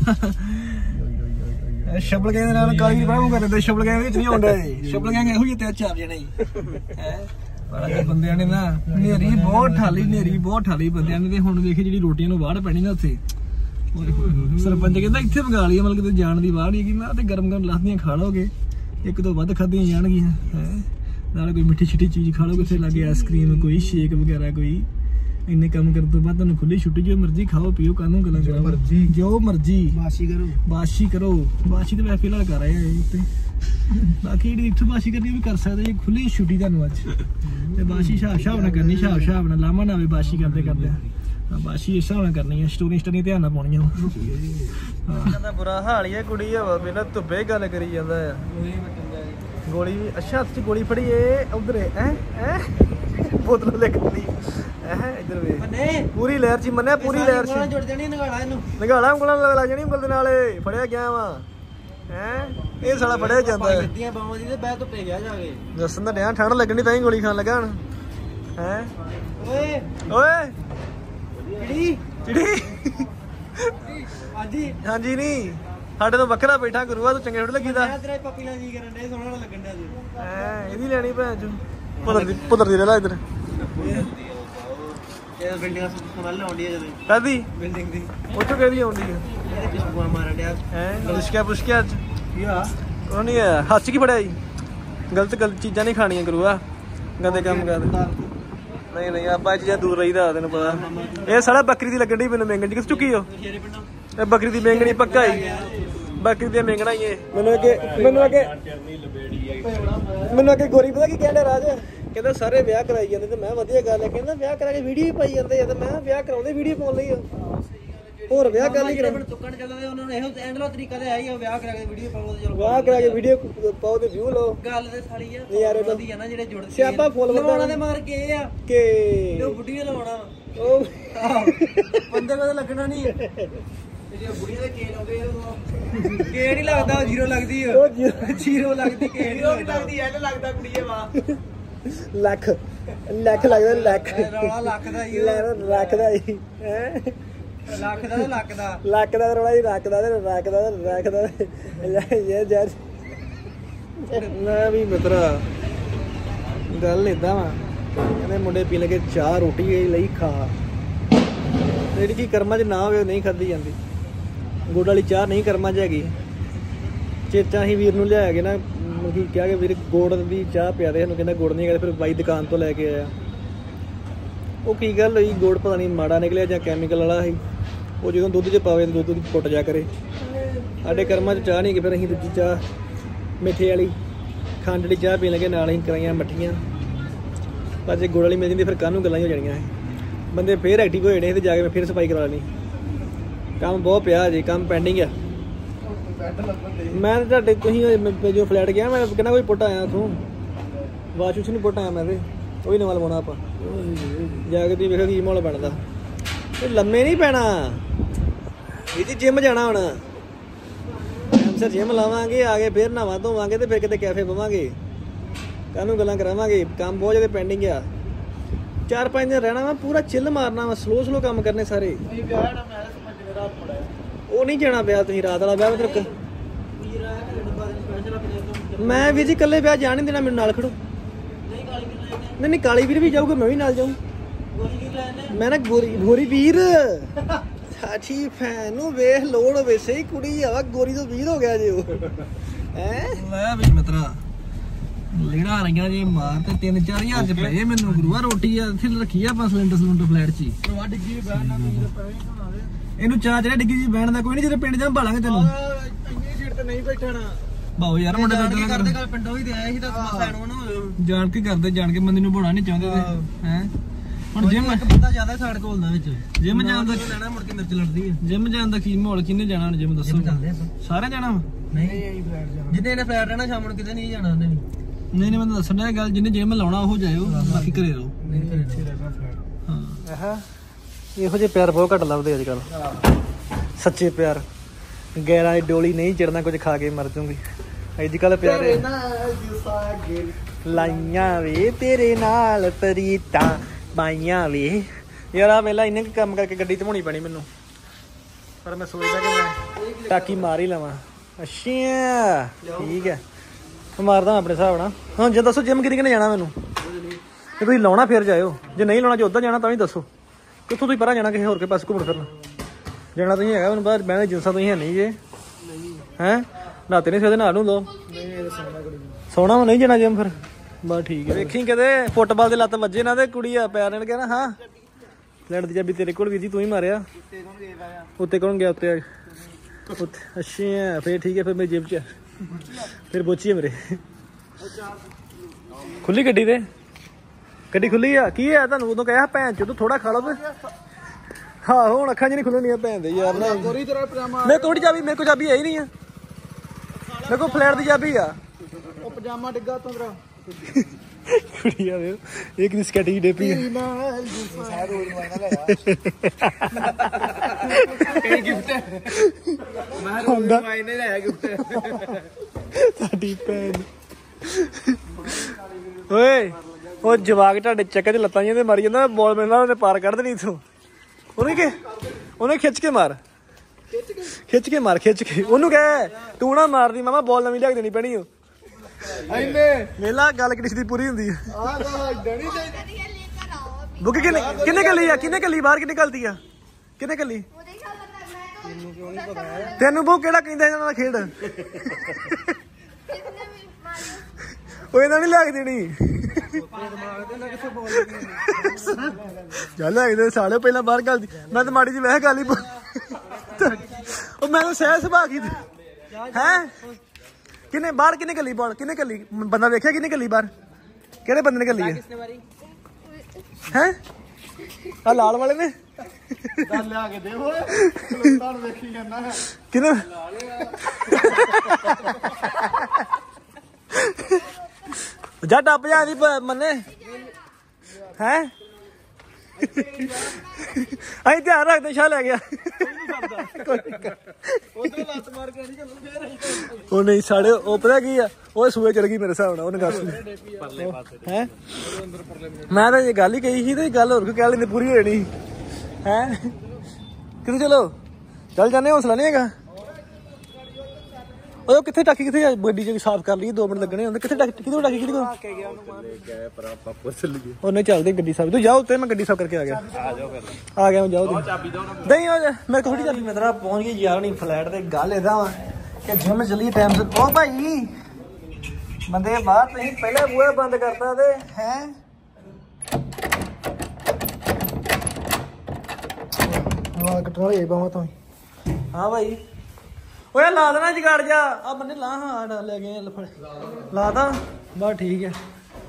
ਸ਼ਬਲ ਗਏ ਨਾਲ ਕਾਲੀ ਬਾਹੂ ਕਰਦੇ ਸ਼ਬਲ ਗਏ ਵਿੱਚ ਨਹੀਂ ਆਉਂਦਾ ਸ਼ਬਲ ਗਏ ਇਹੋ ਜਿਹੇ ਤੇ ਚਾਰ ਜਣੇ ਹੈ ਪਰ ਬੰਦਿਆਂ ਨੇ ਨਾ ਨੇਰੀ ਬਹੁਤ ਠਾਲੀ ਨੇਰੀ ਬਹੁਤ ਠਾਲੀ ਬੰਦਿਆਂ ਨੇ ਤੇ ਹੁਣ ਵੇਖੇ ਜਿਹੜੀ ਰੋਟੀਆਂ ਨੂੰ ਵਾੜ ਪੈਣੀ ਨਾ ਉੱਥੇ ਸਰਪੰਚ ਕਹਿੰਦਾ ਇੱਥੇ ਮੰਗਾ ਲਈਏ ਮਤਲਬ ਕਿਤੇ ਜਾਣ ਦੀ ਵਾੜ ਨਹੀਂ ਹੈਗੀ ਮੈਂ ਤੇ ਗਰਮ ਗਰਮ ਲੱਥਦੀਆਂ ਖਾ ਲਓਗੇ ਇੱਕ ਤੋਂ ਵੱਧ ਖਾਧੀਆਂ ਜਾਣਗੀਆਂ ਹੈ ਨਾਲ ਕੋਈ ਮਿੱਠੀ ਛਿੱਟੀ ਚੀਜ਼ ਖਾ ਲਓਗੇ ਉੱਥੇ ਲਾਗੇ ਆਈਸਕ੍ਰੀਮ ਕੋਈ ਸ਼ੇਕ ਵਗੈਰਾ ਕੋਈ ਇੰਨੇ ਕੰਮ ਕਰਨ ਤੋਂ ਬਾਅਦ ਤੁਹਾਨੂੰ ਖੁੱਲੀ ਛੁੱਟੀ ਜੋ ਮਰਜ਼ੀ ਖਾਓ ਪੀਓ ਕਾਹਨੂੰ ਗੱਲਾਂ ਕਰੋ ਮਰਜ਼ੀ ਜੋ ਮਰਜ਼ੀ ਬਾਸ਼ੀ ਕਰੋ ਬਾਸ਼ੀ ਕਰੋ ਬਾਸ਼ੀ ਤੇ ਮੈਂ ਫਿਲਹਾਲ ਕਰ ਆਇਆ ਉੱਤੇ ਬਾਕੀ ਜਿਹੜੀ ਇੱਥੋਂ ਬਾਸ਼ੀ ਕਰਨੀ ਵੀ ਕਰ ਸਕਦੇ ਖੁੱਲੀ ਛੁੱਟੀ ਤੁਹਾਨੂੰ ਅੱਜ ਤੇ ਬਾਸ਼ੀ ਹਿਸਾਬ ਹਿਸਾਬ ਨਾਲ ਕਰਨੀ ਹਿਸਾਬ ਹਿਸਾਬ ਨਾਲ ਲਾਮਾ ਨਾ ਆਵੇ ਬਾਸ਼ੀ ਕਰਦੇ ਕਰਦੇ ਬਾਸ਼ੀ ਇਸ ਹਿਸਾਬ ਨਾਲ ਕਰਨੀ ਹੈ ਸਟੋਰੀ ਸਟੋਰੀ ਧਿਆਨ ਨਾਲ ਪਾਉਣੀਆਂ ਹਾਂ ਤਾਂ ਬੁਰਾ ਹਾਲ ਹੀ ਹੈ ਕੁੜੀ ਹਵਾ ਪਹਿਲਾਂ ਧੁੱਪੇ ਗੱਲ ਕਰੀ ਜਾਂਦਾ ਆ ਗੋਲੀ ਅੱਛਾ ਹੱਥ 'ਚ ਗੋਲੀ ਫੜੀ ਏ ਉਧਰ ਹੈ ਹੈ ਬੋਤਲ ਲੈ ਕੇ ਹੈ ਇੱਧਰ ਵੇ ਪੂਰੀ ਲਹਿਰ ਚ ਮੰਨਿਆ ਪੂਰੀ ਲਹਿਰ ਚ ਜੁੜ ਜਾਣੀ ਨਗਾਲਾ ਇਹਨੂੰ ਨਗਾਲਾ ਉਂਗਲਾਂ ਲੱਗ ਜਾਣੀ ਉਂਗਲ ਦੇ ਨਾਲ ਫੜਿਆ ਗਿਆ ਵਾ ਹੈ ਇਹ ਸਾਲਾ ਫੜਿਆ ਜਾਂਦਾ ਹੈ ਗੱਦੀਆਂ ਬਾਵਾਂ ਦੀ ਤੇ ਬਹਿ ਧੁੱਪੇ ਗਿਆ ਜਾ ਕੇ ਦੱਸਣ ਦਾ ਡਿਆ ਠੰਡ ਲੱਗਣੀ ਤਾਂ ਹੀ ਗੋਲੀ ਖਾਣ ਲੱਗਾ ਹਣ ਹੈ ਓਏ ਓਏ ਚਿੜੀ ਚਿੜੀ ਹਾਂਜੀ ਹਾਂਜੀ ਨਹੀਂ ਸਾਡੇ ਤੋਂ ਵੱਖਰਾ ਬੈਠਾ ਗੁਰੂਆ ਤੂੰ ਚੰਗੇ ਥੋੜੀ ਲੱਗੀਦਾ ਤੇਰੇ ਪਪੀਲਾ ਜੀ ਕਰਨ ਦੇ ਸੋਹਣਾ ਲੱਗਣ ਡਿਆ ਜੀ ਹੈ ਇਹਦੀ ਲੈਣੀ ਭੈਣ ਚੋਂ ਪੁੱਤਰ ਦੀ ਪੁੱਤਰ ਦੀ ਲੈ ਲਾ ਇੱਧਰ ਇਹ ਬਿਲਡਿੰਗ ਸਮੱਲ ਆਉਂਦੀ ਹੈ ਜਦੋਂ ਕਾਦੀ ਬਿਲਡਿੰਗ ਦੀ ਉੱਥੋਂ ਕਿਹਦੀ ਆਉਂਦੀ ਹੈ ਇਹਦੇ ਪਿੱਛੇ ਬੁਆ ਮਾਰਨ ਡਿਆ ਹੈ ਪੁਸ਼ਕਿਆ ਪੁਸ਼ਕਿਆ ਅੱਜ ਕੀ ਆ ਉਹ ਨਹੀਂ ਹੈ ਹੱਥ 'ਚ ਕੀ ਫੜਿਆ ਜੀ ਗਲਤ ਗਲਤ ਚੀਜ਼ਾਂ ਨਹੀਂ ਖਾਣੀਆਂ ਗੁਰੂਆ ਗੰਦੇ ਕੰਮ ਕਰਦੇ ਨਹੀਂ ਨਹੀਂ ਆਪਾਂ ਇਹ ਚੀਜ਼ਾਂ ਦੂਰ ਰਹੀਦਾ ਤੈਨੂੰ ਪਤਾ ਇਹ ਸਾਲਾ ਬੱਕਰੀ ਦੀ ਲੱਗਣ ਡਈ ਮੈਨੂੰ ਮਹਿੰਗਣ ਕਿਸ ਚੁੱਕੀ ਹੋ ਇਹ ਬੱਕਰੀ ਦੀ ਮਹਿੰਗਣੀ ਪੱਕਾ ਹੀ ਬੱਕਰੀ ਦੀਆਂ ਮਹਿੰਗਣਾ ਹੀ ਇਹ ਮੈਨੂੰ ਅੱਗੇ ਮੈਨੂੰ ਅੱਗੇ ਮੈਨੂੰ ਅੱਗੇ ਗੋਰੀ ਪਤਾ ਕੀ ਕਹਿੰਦਾ ਰਾਜ ਕਹਿੰਦਾ ਸਾਰੇ ਵਿਆਹ ਕਰਾਈ ਜਾਂਦੇ ਤੇ ਮੈਂ ਵਧੀਆ ਗੱਲ ਹੈ ਕਹਿੰਦਾ ਵਿਆਹ ਕਰਾ ਕੇ ਵੀਡੀਓ ਵੀ ਪਾਈ ਜਾਂਦੇ ਆ ਤੇ ਮੈਂ ਵਿਆਹ ਕਰਾਉਂਦੇ ਵੀਡੀਓ ਪਾਉਣ ਲਈ ਹੋਰ ਵਿਆਹ ਕਰ ਲਈ ਕਰਾ ਚੁੱਕਣ ਚੱਲਦੇ ਉਹਨਾਂ ਨੇ ਇਹੋ ਐਂਡਲਾ ਤਰੀਕਾ ਤੇ ਆਈ ਵਿਆਹ ਕਰਾ ਕੇ ਵੀਡੀਓ ਪਾਓ ਤੇ ਚਲੋ ਵਿਆਹ ਕਰਾ ਕੇ ਵੀਡੀਓ ਪਾਓ ਤੇ ਵਿਊ ਲਓ ਗੱਲ ਤੇ ਸਾਲੀ ਆ ਯਾਰ ਉਹਦੀ ਆ ਨਾ ਜਿਹੜੇ ਜੁੜਦੇ ਸਿਆਪਾ ਫੁੱਲ ਲਵਾਉਣਾ ਦੇ ਮਾਰ ਕੇ ਆ ਕਿ ਉਹ ਬੁੱਢੀ ਲਾਉਣਾ ਉਹ ਬੰਦੇ ਕੋਲ ਲੱਗਣਾ ਨਹੀਂ ਜਿਹੜੀਆਂ ਬੁੜੀਆਂ ਦੇ ਕੇ ਲਾਉਂਦੇ ਉਹ ਕੇ ਨਹੀਂ ਲੱਗਦਾ ਜ਼ੀਰੋ ਲੱਗਦੀ ਉਹ ਜ਼ੀਰੋ ਲੱਗਦੀ ਕੇ ਨਹੀਂ ਲੱਗਦੀ ਐਲ ਲੱਗਦਾ ਕੁੜੀਏ ਵਾ ਲੱਖ ਲੱਖ ਲੱਗਦਾ ਲੱਖ ਰੌਲਾ ਲੱਖ ਦਾ ਹੀ ਲੱਖ ਦਾ ਹੀ ਹੈ ਲੱਖ ਦਾ ਲੱਖ ਦਾ ਲੱਖ ਦਾ ਰੌਲਾ ਹੀ ਲੱਖ ਦਾ ਤੇ ਲੱਖ ਦਾ ਲੱਖ ਦਾ ਇਹ ਜੱਜ ਨਾ ਵੀ ਮਿੱਤਰਾ ਗੱਲ ਏਦਾਂ ਵਾ ਕਹਿੰਦੇ ਮੁੰਡੇ ਪੀ ਲਗੇ ਚਾਹ ਰੋਟੀ ਲਈ ਖਾ ਜਿਹੜੀ ਕੀ ਕਰਮਾਂ 'ਚ ਨਾ ਹੋਵੇ ਨਹੀਂ ਖਾਧੀ ਜਾਂਦੀ ਗੁੜ ਵਾਲੀ ਚਾਹ ਨਹੀਂ ਕਰਮਾਂ 'ਚ ਹੈਗੀ। ਚੇਚਾ ਅਸੀਂ ਵੀਰ ਨੂੰ ਲਿਆ ਕੇ ਨਾ ਕੀ ਕਿਹਾ ਕਿ ਵੀਰ ਗੁੜ ਦੀ ਚਾਹ ਪਿਆ ਦੇ ਸਾਨੂੰ, ਕਹਿੰਦਾ ਗੁੜ ਨਹੀਂ ਹੈਗਾ। ਫਿਰ ਬਾਈ ਦੁਕਾਨ ਤੋਂ ਲੈ ਕੇ ਆਇਆ। ਉਹ ਕੀ ਗੱਲ ਹੋਈ, ਗੁੜ ਪਤਾ ਨਹੀਂ ਮਾੜਾ ਨਿਕਲਿਆ ਜਾਂ ਕੈਮੀਕਲ ਵਾਲਾ ਸੀ। ਉਹ ਜਦੋਂ ਦੁੱਧ 'ਚ ਪਾਵੇ ਦੁੱਧ ਦੀ ਪੁੱਟ ਜਾ ਕਰੇ। ਸਾਡੇ ਕਰਮਾਂ 'ਚ ਚਾਹ ਨਹੀਂ ਕਿ ਫਿਰ ਅਸੀਂ ਦੂਜੀ ਚਾਹ ਮਿੱਠੇ ਵਾਲੀ ਖੰਡ ਵਾਲੀ ਚਾਹ ਪੀਣ ਲੱਗੇ, ਨਾਲ ਅਸੀਂ ਕਰਾਈਆਂ ਮੱਠੀਆਂ। ਪਰ ਜੇ ਗੁੜ ਵਾਲੀ ਮਿਲ ਜਾਂਦੀ ਫਿਰ ਕਾਹਨੂੰ ਗੱਲਾਂ ਹੀ ਹੋ ਜਾਣੀਆਂ। ਬੰਦੇ ਫਿਰ ਐਕਟਿਵ ਹੋ ਜਾਣੇ ਤੇ ਜਾ ਕੇ ਮੈਂ ਫਿਰ ਸਫਾਈ ਕਰਵਾ ਲੈਣੀ। ਕੰਮ ਬਹੁਤ ਪਿਆ ਜੀ, ਕੰਮ ਪੈਂਡਿੰਗ ਆ। ਮੈਂ ਤੁਹਾਡੇ ਤੁਸੀਂ ਜੋ ਫਲੈਟ ਗਿਆ, ਮੈਂ ਕਹਿੰਦਾ ਕੋਈ ਪੁੱਟ ਆਇਆ ਉੱਥੋਂ ਵਾਸ਼ੂਸ਼ ਨੂੰ ਪੁੱਟ ਆਇਆ ਮੈਂ ਤੇ ਉਹ ਵੀ ਨਵਾਂ ਲਵਾਉਣਾ ਆਪਾਂ। ਜਾ ਕੇ ਤੁਸੀਂ ਵੇਖੋ ਕੀ ਮਾਹੌਲ ਬਣਦਾ। ਇਹ ਲੰਮੇ ਨਹੀਂ ਪੈਣਾ ਇਹ ਜੀ, ਜਿੰਮ ਜਾਣਾ ਹੁਣ ਟਾਈਮ ਸਿਰ ਜਿੰਮ ਲਾਵਾਂਗੇ, ਆ ਕੇ ਫਿਰ ਨਹਾਵਾਂ ਧੋਵਾਂਗੇ ਤੇ ਫਿਰ ਕਿਤੇ ਕੈਫੇ ਪਵਾਂਗੇ, ਕਾਹਨੂੰ ਗੱਲਾਂ ਕਰਾਵਾਂਗੇ। ਕੰਮ ਬਹੁਤ ਜ਼ਿਆਦਾ ਪੈਂਡਿੰਗ ਆ। ਚਾਰ ਪੰਜ ਦਿਨ ਰਹਿਣਾ ਵਾ, ਪੂਰਾ ਚਿੱਲ ਮਾਰਨਾ ਵਾ, ਸਲੋ ਸਲੋ ਕੰਮ ਕਰਨੇ ਸਾਰੇ। ਉਹ ਨਹੀਂ ਜਾਣਾ ਵਿਆਹ, ਤੁਸੀਂ ਰਾਤ ਵਾਲਾ ਵਿਆਹ ਵਿੱਚ ਮੈਂ ਵੀਰ ਜੀ ਇਕੱਲੇ ਵਿਆਹ ਜਾਣ ਨਹੀਂ ਦੇਣਾ, ਮੈਨੂੰ ਨਾਲ ਖੜੋ। ਨਹੀਂ ਨਹੀਂ ਕਾਲੀ ਵੀਰ ਵੀ ਜਾਊਗਾ, ਮੈਂ ਵੀ ਨਾਲ ਜਾਊਂ। ਮੈਂ ਨਾ ਗੋਰੀ ਗੋਰੀ ਵੀਰ ਸਾਡੀ ਭੈਣ ਨੂੰ ਵੇਖ ਲੋੜ ਹੋਵੇ ਸਹੀ ਕੁੜੀ ਆ ਗੋਰੀ ਤੋਂ ਵੀਰ ਹੋ ਗਿਆ ਜੇ ਉਹ ਹੈ। ਲੈ ਵੀ ਮਿੱਤਰਾ ਲੈਣਾ ਰਹੀਆਂ ਜੇ ਮਾਰ ਤੇ ਤਿੰਨ ਚਾਰ ਹਜ਼ਾਰ ਚ ਪਏ ਮੈਨੂੰ ਗੁਰੂਆ। ਰੋਟੀ ਆ ਇੱਥੇ ਰੱਖੀ ਆ ਆਪਾਂ ਸਿਲੰਡਰ ਸਿਲੰਡਰ ਫਲੈਟ ਚ ਹੀ। ਇਹਨੂੰ ਚਾਹ ਜਿਹੜਾ ਡਿੱਗੀ ਜੀ ਬਹਿਣ ਦਾ ਕੋਈ ਨਹੀਂ, ਜਦੋਂ ਪਿੰਡ ਜਾਂ ਭਾਲਾਂਗੇ ਤੈਨੂੰ। ਇੰਨੀ ਸੀਟ ਤੇ ਨਹੀਂ ਬੈਠਣਾ ਬਾਓ ਯਾਰ, ਮੁੰਡੇ ਦਾ ਕਰਦੇ ਗੱਲ ਪਿੰਡੋਂ ਹੀ ਤੇ ਆਇਆ ਸੀ ਤਾਂ ਸੈਣੋਂ ਨਾ ਜਾਣ ਕੇ ਕਰਦੇ, ਜਾਣ ਕੇ ਬੰਦੇ ਨੂੰ ਬੋਣਾ ਨਹੀਂ ਚਾਹੁੰਦੇ ਤੇ ਹੈ। ਹੁਣ ਜਿਮ ਇੱਕ ਬੰਦਾ ਜ਼ਿਆਦਾ ਸਾੜ ਕੋਲਦਾ ਵਿੱਚ ਜਿਮ ਜਾਣ ਦਾ ਲੈਣਾ, ਮੁੜ ਕੇ ਮਿਰਚ ਲੜਦੀ ਆ। ਜਿਮ ਜਾਣ ਦਾ ਕੀ ਮਾਹੌਲ, ਕਿੰਨੇ ਜਾਣਾ ਹੁਣ ਜਿਮ ਦੱਸੋ? ਸਾਰੇ ਜਾਣਾ ਵਾ? ਨਹੀਂ ਜਿੰਨੇ ਨੇ ਫਲੈਟ ਰਹਿਣਾ ਸ਼ਾਮ ਨੂੰ ਕਿਤੇ ਨਹੀਂ ਜਾਣਾ ਉਹਨੇ ਵੀ। ਨਹੀਂ ਨਹੀਂ ਮੈਨੂੰ ਦੱਸਣਾ ਗੱਲ, ਜਿਹਨੇ ਜਿਮ ਲਾਉਣਾ ਉਹ ਜਾਇਓ, ਬਾਕੀ ਘਰੇ ਰਹੋ। ਹਾਂ ਇਹੋ ਜਿਹੇ ਪਿਆਰ ਬਹੁਤ ਘੱਟ ਲੱਭਦੇ ਅੱਜ ਕੱਲ, ਸੱਚੇ ਪਿਆਰ। ਗੈਰਾਂ ਦੀ ਡੋਲੀ ਨਹੀਂ ਚੜਨਾ, ਕੁਝ ਖਾ ਕੇ ਮਰ ਜੂਗੀ। ਅੱਜ ਕੱਲ ਪਿਆਰ ਲਾਈਆਂ ਵੇ ਤੇਰੇ ਨਾਲ ਪ੍ਰੀਤਾਂ ਬਾਈਆਂ ਵੇ। ਯਾਰ ਆ ਵੇਲਾ ਇੰਨੇ ਕੰਮ ਕਰਕੇ ਗੱਡੀ ਧਵਾਉਣੀ ਪੈਣੀ ਮੈਨੂੰ, ਪਰ ਮੈਂ ਸੋਚਦਾ ਕਿ ਮੈਂ ਟਾਕੀ ਮਾਰ ਹੀ ਲਵਾਂ। ਅੱਛਾ ਠੀਕ ਹੈ, ਮਾਰਦਾ ਆਪਣੇ ਹਿਸਾਬ ਨਾਲ। ਹਾਂ ਜੇ ਦੱਸੋ ਜਿਮ ਕਿਹਨੇ ਕਿਹਨੇ ਜਾਣਾ ਮੈਨੂੰ, ਜੇ ਤੁਸੀਂ ਲਾਉਣਾ ਫਿਰ ਜਾਇਓ, ਜੇ ਨਹੀਂ ਲਾਉਣਾ ਜੇ ਉੱਦਾਂ ਜਾਣਾ ਤਾਂ ਵੀ ਦੱਸੋ। ਕਿੱਥੋਂ ਤੁਸੀਂ ਪਰਾਂ ਜਾਣਾ, ਕਿਸੇ ਹੋਰ ਕੇ ਪਾਸੇ ਘੁੰਮਣ ਫਿਰਨ ਜਾਣਾ ਤੁਸੀਂ ਹੈਗਾ? ਮੈਨੂੰ ਬਾਹਰ ਬਹਿਣੇ ਜਿੰਸਾਂ ਤੁਸੀਂ ਹੈ ਨਹੀਂ ਜੇ ਹੈਂ, ਨਹਾਤੇ ਨਹੀਂ ਸਕਦੇ, ਨਹਾ ਨੂੰ ਲਓ। ਸੋਣਾ ਵਾ ਨਹੀਂ ਜਾਣਾ ਜਿਮ ਫਿਰ ਬਸ ਠੀਕ ਹੈ। ਵੇਖੀ ਕਿਤੇ ਫੁੱਟਬਾਲ ਦੇ ਲੱਤ ਵੱਜੇ ਨਾ ਤੇ ਕੁੜੀ ਆ ਪਿਆਰ ਨੇ ਕਹਿਣਾ ਹਾਂ ਲੈਣ ਦੀ ਚਾਬੀ ਤੇਰੇ ਕੋਲ ਵੀਰ ਜੀ, ਤੂੰ ਹੀ ਮਾਰਿਆ। ਉੱਤੇ ਕੌਣ ਗਿਆ? ਉੱਤੇ ਉੱਤੇ ਅੱਛਾ ਫਿਰ ਠੀਕ ਹੈ। ਫਿਰ ਮੇਰੀ ਜੇਬ 'ਚ ਫਿਰ ਬੋਚੀ ਹੈ ਮੇਰੇ। ਖੁੱਲੀ ਗੱਡੀ ਤੇ ਗੱਡੀ ਖੁੱਲੀ ਆ ਕੀ ਆ? ਤੁਹਾਨੂੰ ਉਦੋਂ ਕਿਹਾ ਭੈਣ ਚੋਦ ਥੋੜਾ ਖਾ ਲਓ। ਹਾਂ ਹੁਣ ਅੱਖਾਂ 'ਚ ਨਹੀਂ ਖੁੱਲਣੀਆਂ ਭੈਣ ਦੇ ਯਾਰ। ਮੇਰੇ ਕੋਲ ਚਾਬੀ, ਮੇਰੇ ਕੋਲ ਚਾਬੀ ਹੈ ਹੀ ਨਹੀਂ ਆ। ਮੇਰੇ ਕੋਲ ਫਲੈਟ ਦੀ ਚਾਬੀ ਆ। ਉਹ ਪਜਾਮਾ ਡਿੱਗਾ ਤੋਂ ਤੇਰਾ ਕੁੜੀਆ ਵੇ ਇੱਕ ਦੀ ਸਕੈਟੀ ਡੇਪੀ ਸਾਡੀ ਭੈਣ। ਓਏ ਉਹ ਜਵਾਕ ਤੁਹਾਡੇ ਚੱਕਰ 'ਚ ਲੱਤਾਂ ਜਿਹੀਆਂ ਤੇ ਮਾਰੀ ਜਾਂਦਾ, ਬੋਲ ਮਿਲਣਾ ਉਹਨੇ ਪਾਰ ਕੱਢ ਦੇਣੀ ਇੱਥੋਂ। ਉਹਨੇ ਕਿ ਉਹਨੇ ਖਿੱਚ ਕੇ ਮਾਰ, ਖਿੱਚ ਕੇ ਮਾਰ, ਖਿੱਚ ਕੇ। ਉਹਨੂੰ ਕਹਿ ਤੂੰ ਨਾ ਮਾਰਦੀ ਮਾਮਾ, ਬੋਲ ਨਵੀਂ ਲਿਆ ਕੇ ਦੇਣੀ ਪੈਣੀ। ਉਹ ਮੇਲਾ ਗੱਲ ਕਿਸ ਦੀ ਪੂਰੀ ਹੁੰਦੀ ਹੈ। ਬੁੱਕ ਕਿੰਨੇ ਕਿੰਨੇ ਕੱਲੀ ਆ? ਕਿੰਨੇ ਕੱਲੀ ਬਾਹਰ? ਕਿੰਨੇ ਕੱਲਦੀ ਆ? ਕਿੰਨੇ ਕੱਲੀ? ਤੈਨੂੰ ਬੁੱਕ ਕਿਹੜਾ ਕਹਿੰਦਾ ਇਹਨਾਂ ਦਾ ਖੇਡ? ਉਹ ਇਹਨਾਂ ਨੀ ਲਿਆ ਕੇ ਦੇਣੀ। ਚੱਲ ਲੈ ਕੇ ਸਾਲੇ ਪਹਿਲਾਂ ਬਾਹਰ ਕੱਲਦੀ। ਮੈਂ ਤਾਂ ਮਾੜੀ ਜੀ ਵੈਸੇ ਗੱਲ ਹੀ ਉਹ ਮੈਂ ਤਾਂ ਸਹਿ ਸੁਭਾਅ ਕੀ ਹੈ। ਕਿੰਨੇ ਬਾਹਰ ਕਿੰਨੇ ਕੱਲੀ ਬਾਲ ਕਿੰਨੇ ਕੱਲੀ ਬੰਦਾ ਵੇਖਿਆ? ਕਿੰਨੇ ਕੱਲੀ ਬਾਹਰ? ਕਿਹੜੇ ਬੰਦੇ ਨੇ ਕੱਲੀ ਹੈ? ਹੈ ਆ ਲਾਲ ਵਾਲੇ ਨੇ ਲਿਆ ਕੇ ਦੇ ਵੇਖੀ ਜਾਂਦਾ ਕਿਹਨੇ? ਜਾ ਟੱਪ ਜਾ ਦੀ ਮੰਨੇ ਹੈ। ਅਸੀਂ ਧਿਆਨ ਰੱਖਦੇ, ਸ਼ਾਹ ਲੈ ਗਿਆ। ਉਹ ਨਹੀਂ ਸਾਡੇ ਉਹ ਪਤਾ ਕੀ ਆ, ਉਹ ਸੂਏ ਚਲ ਗਈ ਮੇਰੇ ਹਿਸਾਬ ਨਾਲ। ਉਹਨੇ ਦੱਸ ਹੈ ਮੈਂ ਤਾਂ ਇਹ ਗੱਲ ਹੀ ਕਹੀ ਸੀ ਤੇ ਗੱਲ ਹੋਰ ਕੋਈ ਕਹਿ ਲੈਂਦੇ ਪੂਰੀ ਹੋ ਜਾਣੀ ਹੈ। ਕਿਤੇ ਚਲੋ ਚੱਲ ਜਾਂਦੇ, ਹੌਸਲਾ ਨਹੀਂ ਹੈਗਾ। ਉਹ ਕਿੱਥੇ ਟਾਕੀ ਕਿੱਥੇ ਗੱਡੀ ਚ ਸਾਫ਼ ਕਰ ਲਈ ਦੋ ਮਿੰਟ ਲੱਗਣੇ ਹੁੰਦੇ ਕਿੱਥੇ ਟਾਕੀ ਕਿਹਦੇ ਟਾਕੀ ਕਿਹਦੇ ਕੋਲ ਉਹਨੇ ਚੱਲਦੇ ਗੱਡੀ ਸਾਫ਼ ਤੂੰ ਜਾਓ ਤੇ ਮੈਂ ਗੱਡੀ ਸਾਫ਼ ਕਰਕੇ ਆ ਗਿਆ ਆ ਜਾਓ ਫਿਰ ਆ ਗਿਆ ਜਾਓ ਨਹੀਂ ਮੇਰੇ ਕੋਲ ਥੋੜੀ ਚਾਬੀ ਮਿੱਤਰਾ ਪਹੁੰਚ ਗਈ ਯਾਰ ਨਹੀਂ ਫਲੈਟ ਤੇ ਗੱਲ ਇਹਦਾ ਵਾ ਕਿ ਜਿਮ ਚੱਲੀ ਟਾਈਮ ਸਿਰ ਉਹ ਭਾਈ ਬੰਦੇ ਬਾਹਰ ਤੁਸੀਂ ਪਹਿਲਾਂ ਬੂਹਾ ਬੰਦ ਕਰਤਾ ਤੇ ਹੈ ਵਾਹ ਕਟਰਾ ਇਹ ਬਾਹਾਂ ਤੋਂ ਹਾਂ ਭਾਈ ਓਏ ਲਾ ਦੇਣਾ ਜਗਾੜ ਜਾ ਆ ਬੰਨੇ ਲਾ ਹਾਂ ਲੈ ਗਏ ਲਾ ਤਾ ਬਸ ਠੀਕ ਹੈ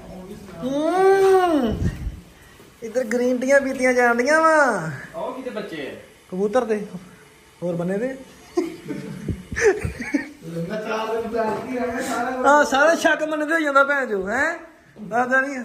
ਇੱਧਰ ਗ੍ਰੀਨ ਟੀਆਂ ਪੀਤੀਆਂ ਜਾਂਦੀਆਂ ਵਾ ਉਹ ਕਿਤੇ ਬੱਚੇ ਕਬੂਤਰ ਦੇ ਹੋਰ ਬੰਨੇ ਦੇ ਹਾਂ ਸਾਰਾ ਸ਼ੱਕ ਮੰਨਦੇ ਹੋ ਜਾਂਦਾ ਭੈਣ ਜੋ ਹੈ ਦੱਸਦਾ ਨਹੀਂ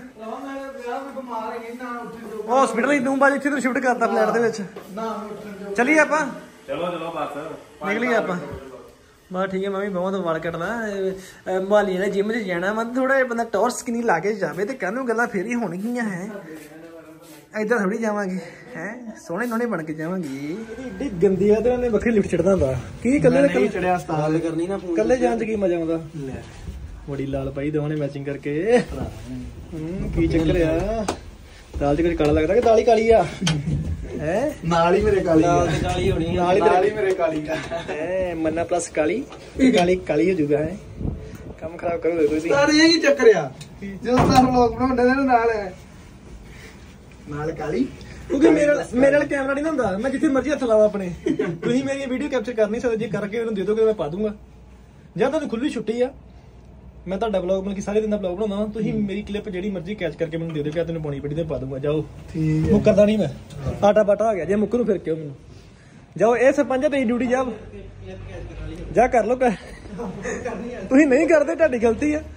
ਹਸਪੀਟਲ ਹੀ ਤੂੰ ਬਾਜ ਇੱਥੇ ਤੋਂ ਸ਼ਿਫਟ ਕਰਤਾ ਫਲੈਟ ਦੇ ਵਿੱਚ ਚਲੀਏ ਆਪਾਂ ਚਲੋ ਚਲੋ ਬਸ ਨਿਕਲੀਏ ਆਪਾਂ ਬਸ ਠੀਕ ਹੈ ਮੈਂ ਵੀ ਬਹੁਤ ਵਾਲ ਕੱਟਣਾ ਮੁਹਾਲੀ ਵਾਲੇ ਜਿਮ 'ਚ ਜਾਣਾ ਮੈਂ ਥੋੜਾ ਜਿਹਾ ਬੰਦਾ ਟੌਰ ਸਕੀਨੀ ਲਾ ਕੇ ਜਾਵੇ ਤੇ ਕਹਿੰਦੇ ਗੱਲਾਂ ਫੇਰ ਹੀ ਹੋਣਗੀਆਂ ਹੈ ਏਦਾਂ ਥੋੜੀ ਜਾਵਾਂਗੇ ਹੈ ਸੋਹਣੇ ਸੋਹਣੇ ਬਣ ਕੇ ਜਾਵਾਂਗੇ ਏਡੀ ਗੰਦੀ ਆ ਤੇ ਉਹਨੇ ਵੱਖਰੀ ਲਿਫਟ ਚੜਦਾ ਹੁੰਦਾ ਕੀ ਕੱਲੇ ਕੱਲੇ ਚੜਿਆ ਸਟਾਲ ਕਰਨੀ ਨਾ ਕੱਲੇ ਜਾਣ 'ਚ ਕੀ ਮਜ਼ਾ ਆਉਂਦਾ ਲੈ ਬੜੀ ਲਾਲ ਪਾਈ ਦੋਵਾਂ ਨੇ ਮੈਚਿੰਗ ਕਰਕੇ ਹੂੰ ਕੀ ਚੱਕਰ ਆ ਦਾਲ 'ਚ ਕੁਝ ਕਾਲਾ ਲੱਗਦਾ ਕਿ ਦਾਲ ਹੀ ਕਾਲੀ ਆ ਹੈ ਨਾਲ ਹੀ ਮੇਰੇ ਕਾਲੀ ਨਾਲ ਤੇ ਕਾਲੀ ਹੋਣੀ ਨਾਲ ਹੀ ਮੇਰੇ ਕਾਲੀ ਆ ਹੈ ਮੰਨਾ ਪਲੱਸ ਕਾਲੀ ਕਾਲੀ ਕਾਲੀ ਹੋ ਜੂਗਾ ਹੈ ਕੰਮ ਖਰਾਬ ਕਰੋ ਤੁਸੀਂ ਸਾਰੇ ਇਹ ਕੀ ਚੱਕਰ ਆ ਜਦੋਂ ਸਰ ਲੋਕ ਬਣਾਉਂਦੇ ਨੇ ਨਾਲ ਨਾਲ ਕਾਲੀ ਕਿਉਂਕਿ ਮੇਰੇ ਮੇਰੇ ਨਾਲ ਕੈਮਰਾ ਨਹੀਂ ਹੁੰਦਾ ਮੈਂ ਜਿੱਥੇ ਮਰਜ਼ੀ ਹੱਥ ਲਾਵਾਂ ਆਪਣੇ ਤੁਸੀਂ ਮੇਰੀ ਵੀਡੀਓ ਕੈਪਚਰ ਕਰ ਨਹੀਂ ਸਕਦੇ ਜੇ ਕਰਕੇ ਮੈਨੂੰ ਦੇ ਦੋਗੇ ਮੈਂ ਪਾ ਦੂੰਗਾ ਜਾਂ ਤੁਹਾਨੂੰ ਖੁੱਲੀ ਛੁੱਟੀ ਆ ਮੈਂ ਤੁਹਾਡਾ ਵਲੌਗ ਮਤਲਬ ਕਿ ਸਾਰੇ ਦਿਨ ਦਾ ਵਲੌਗ ਬਣਾਉਂਦਾ ਤੁਸੀਂ ਮੇਰੀ ਕਲਿੱਪ ਜਿਹੜੀ ਮਰਜ਼ੀ ਕੈਚ ਕਰਕੇ ਮੈਨੂੰ ਦੇ ਦਿਓ ਕਿ ਤੈਨੂੰ ਪਾਉਣੀ ਪੜੀ ਤੇ ਪਾ ਦੂੰਗਾ ਜਾਓ ਠੀਕ ਹੈ ਮੁੱਕਰਦਾ ਨਹੀਂ ਮੈਂ ਆਟਾ ਬਾਟਾ ਆ ਗਿਆ ਜੇ ਮੁੱਕਰ ਨੂੰ ਫਿਰ ਕਿਉਂ ਮੈਨੂੰ ਜਾਓ ਇਹ ਸਰਪੰਚ ਤੇਰੀ ਡਿਊਟੀ ਜਾ ਜਾ ਕਰ ਲਓ ਤੁਸੀਂ ਨਹੀਂ ਕਰਦੇ ਤੁਹਾਡੀ ਗਲਤੀ ਆ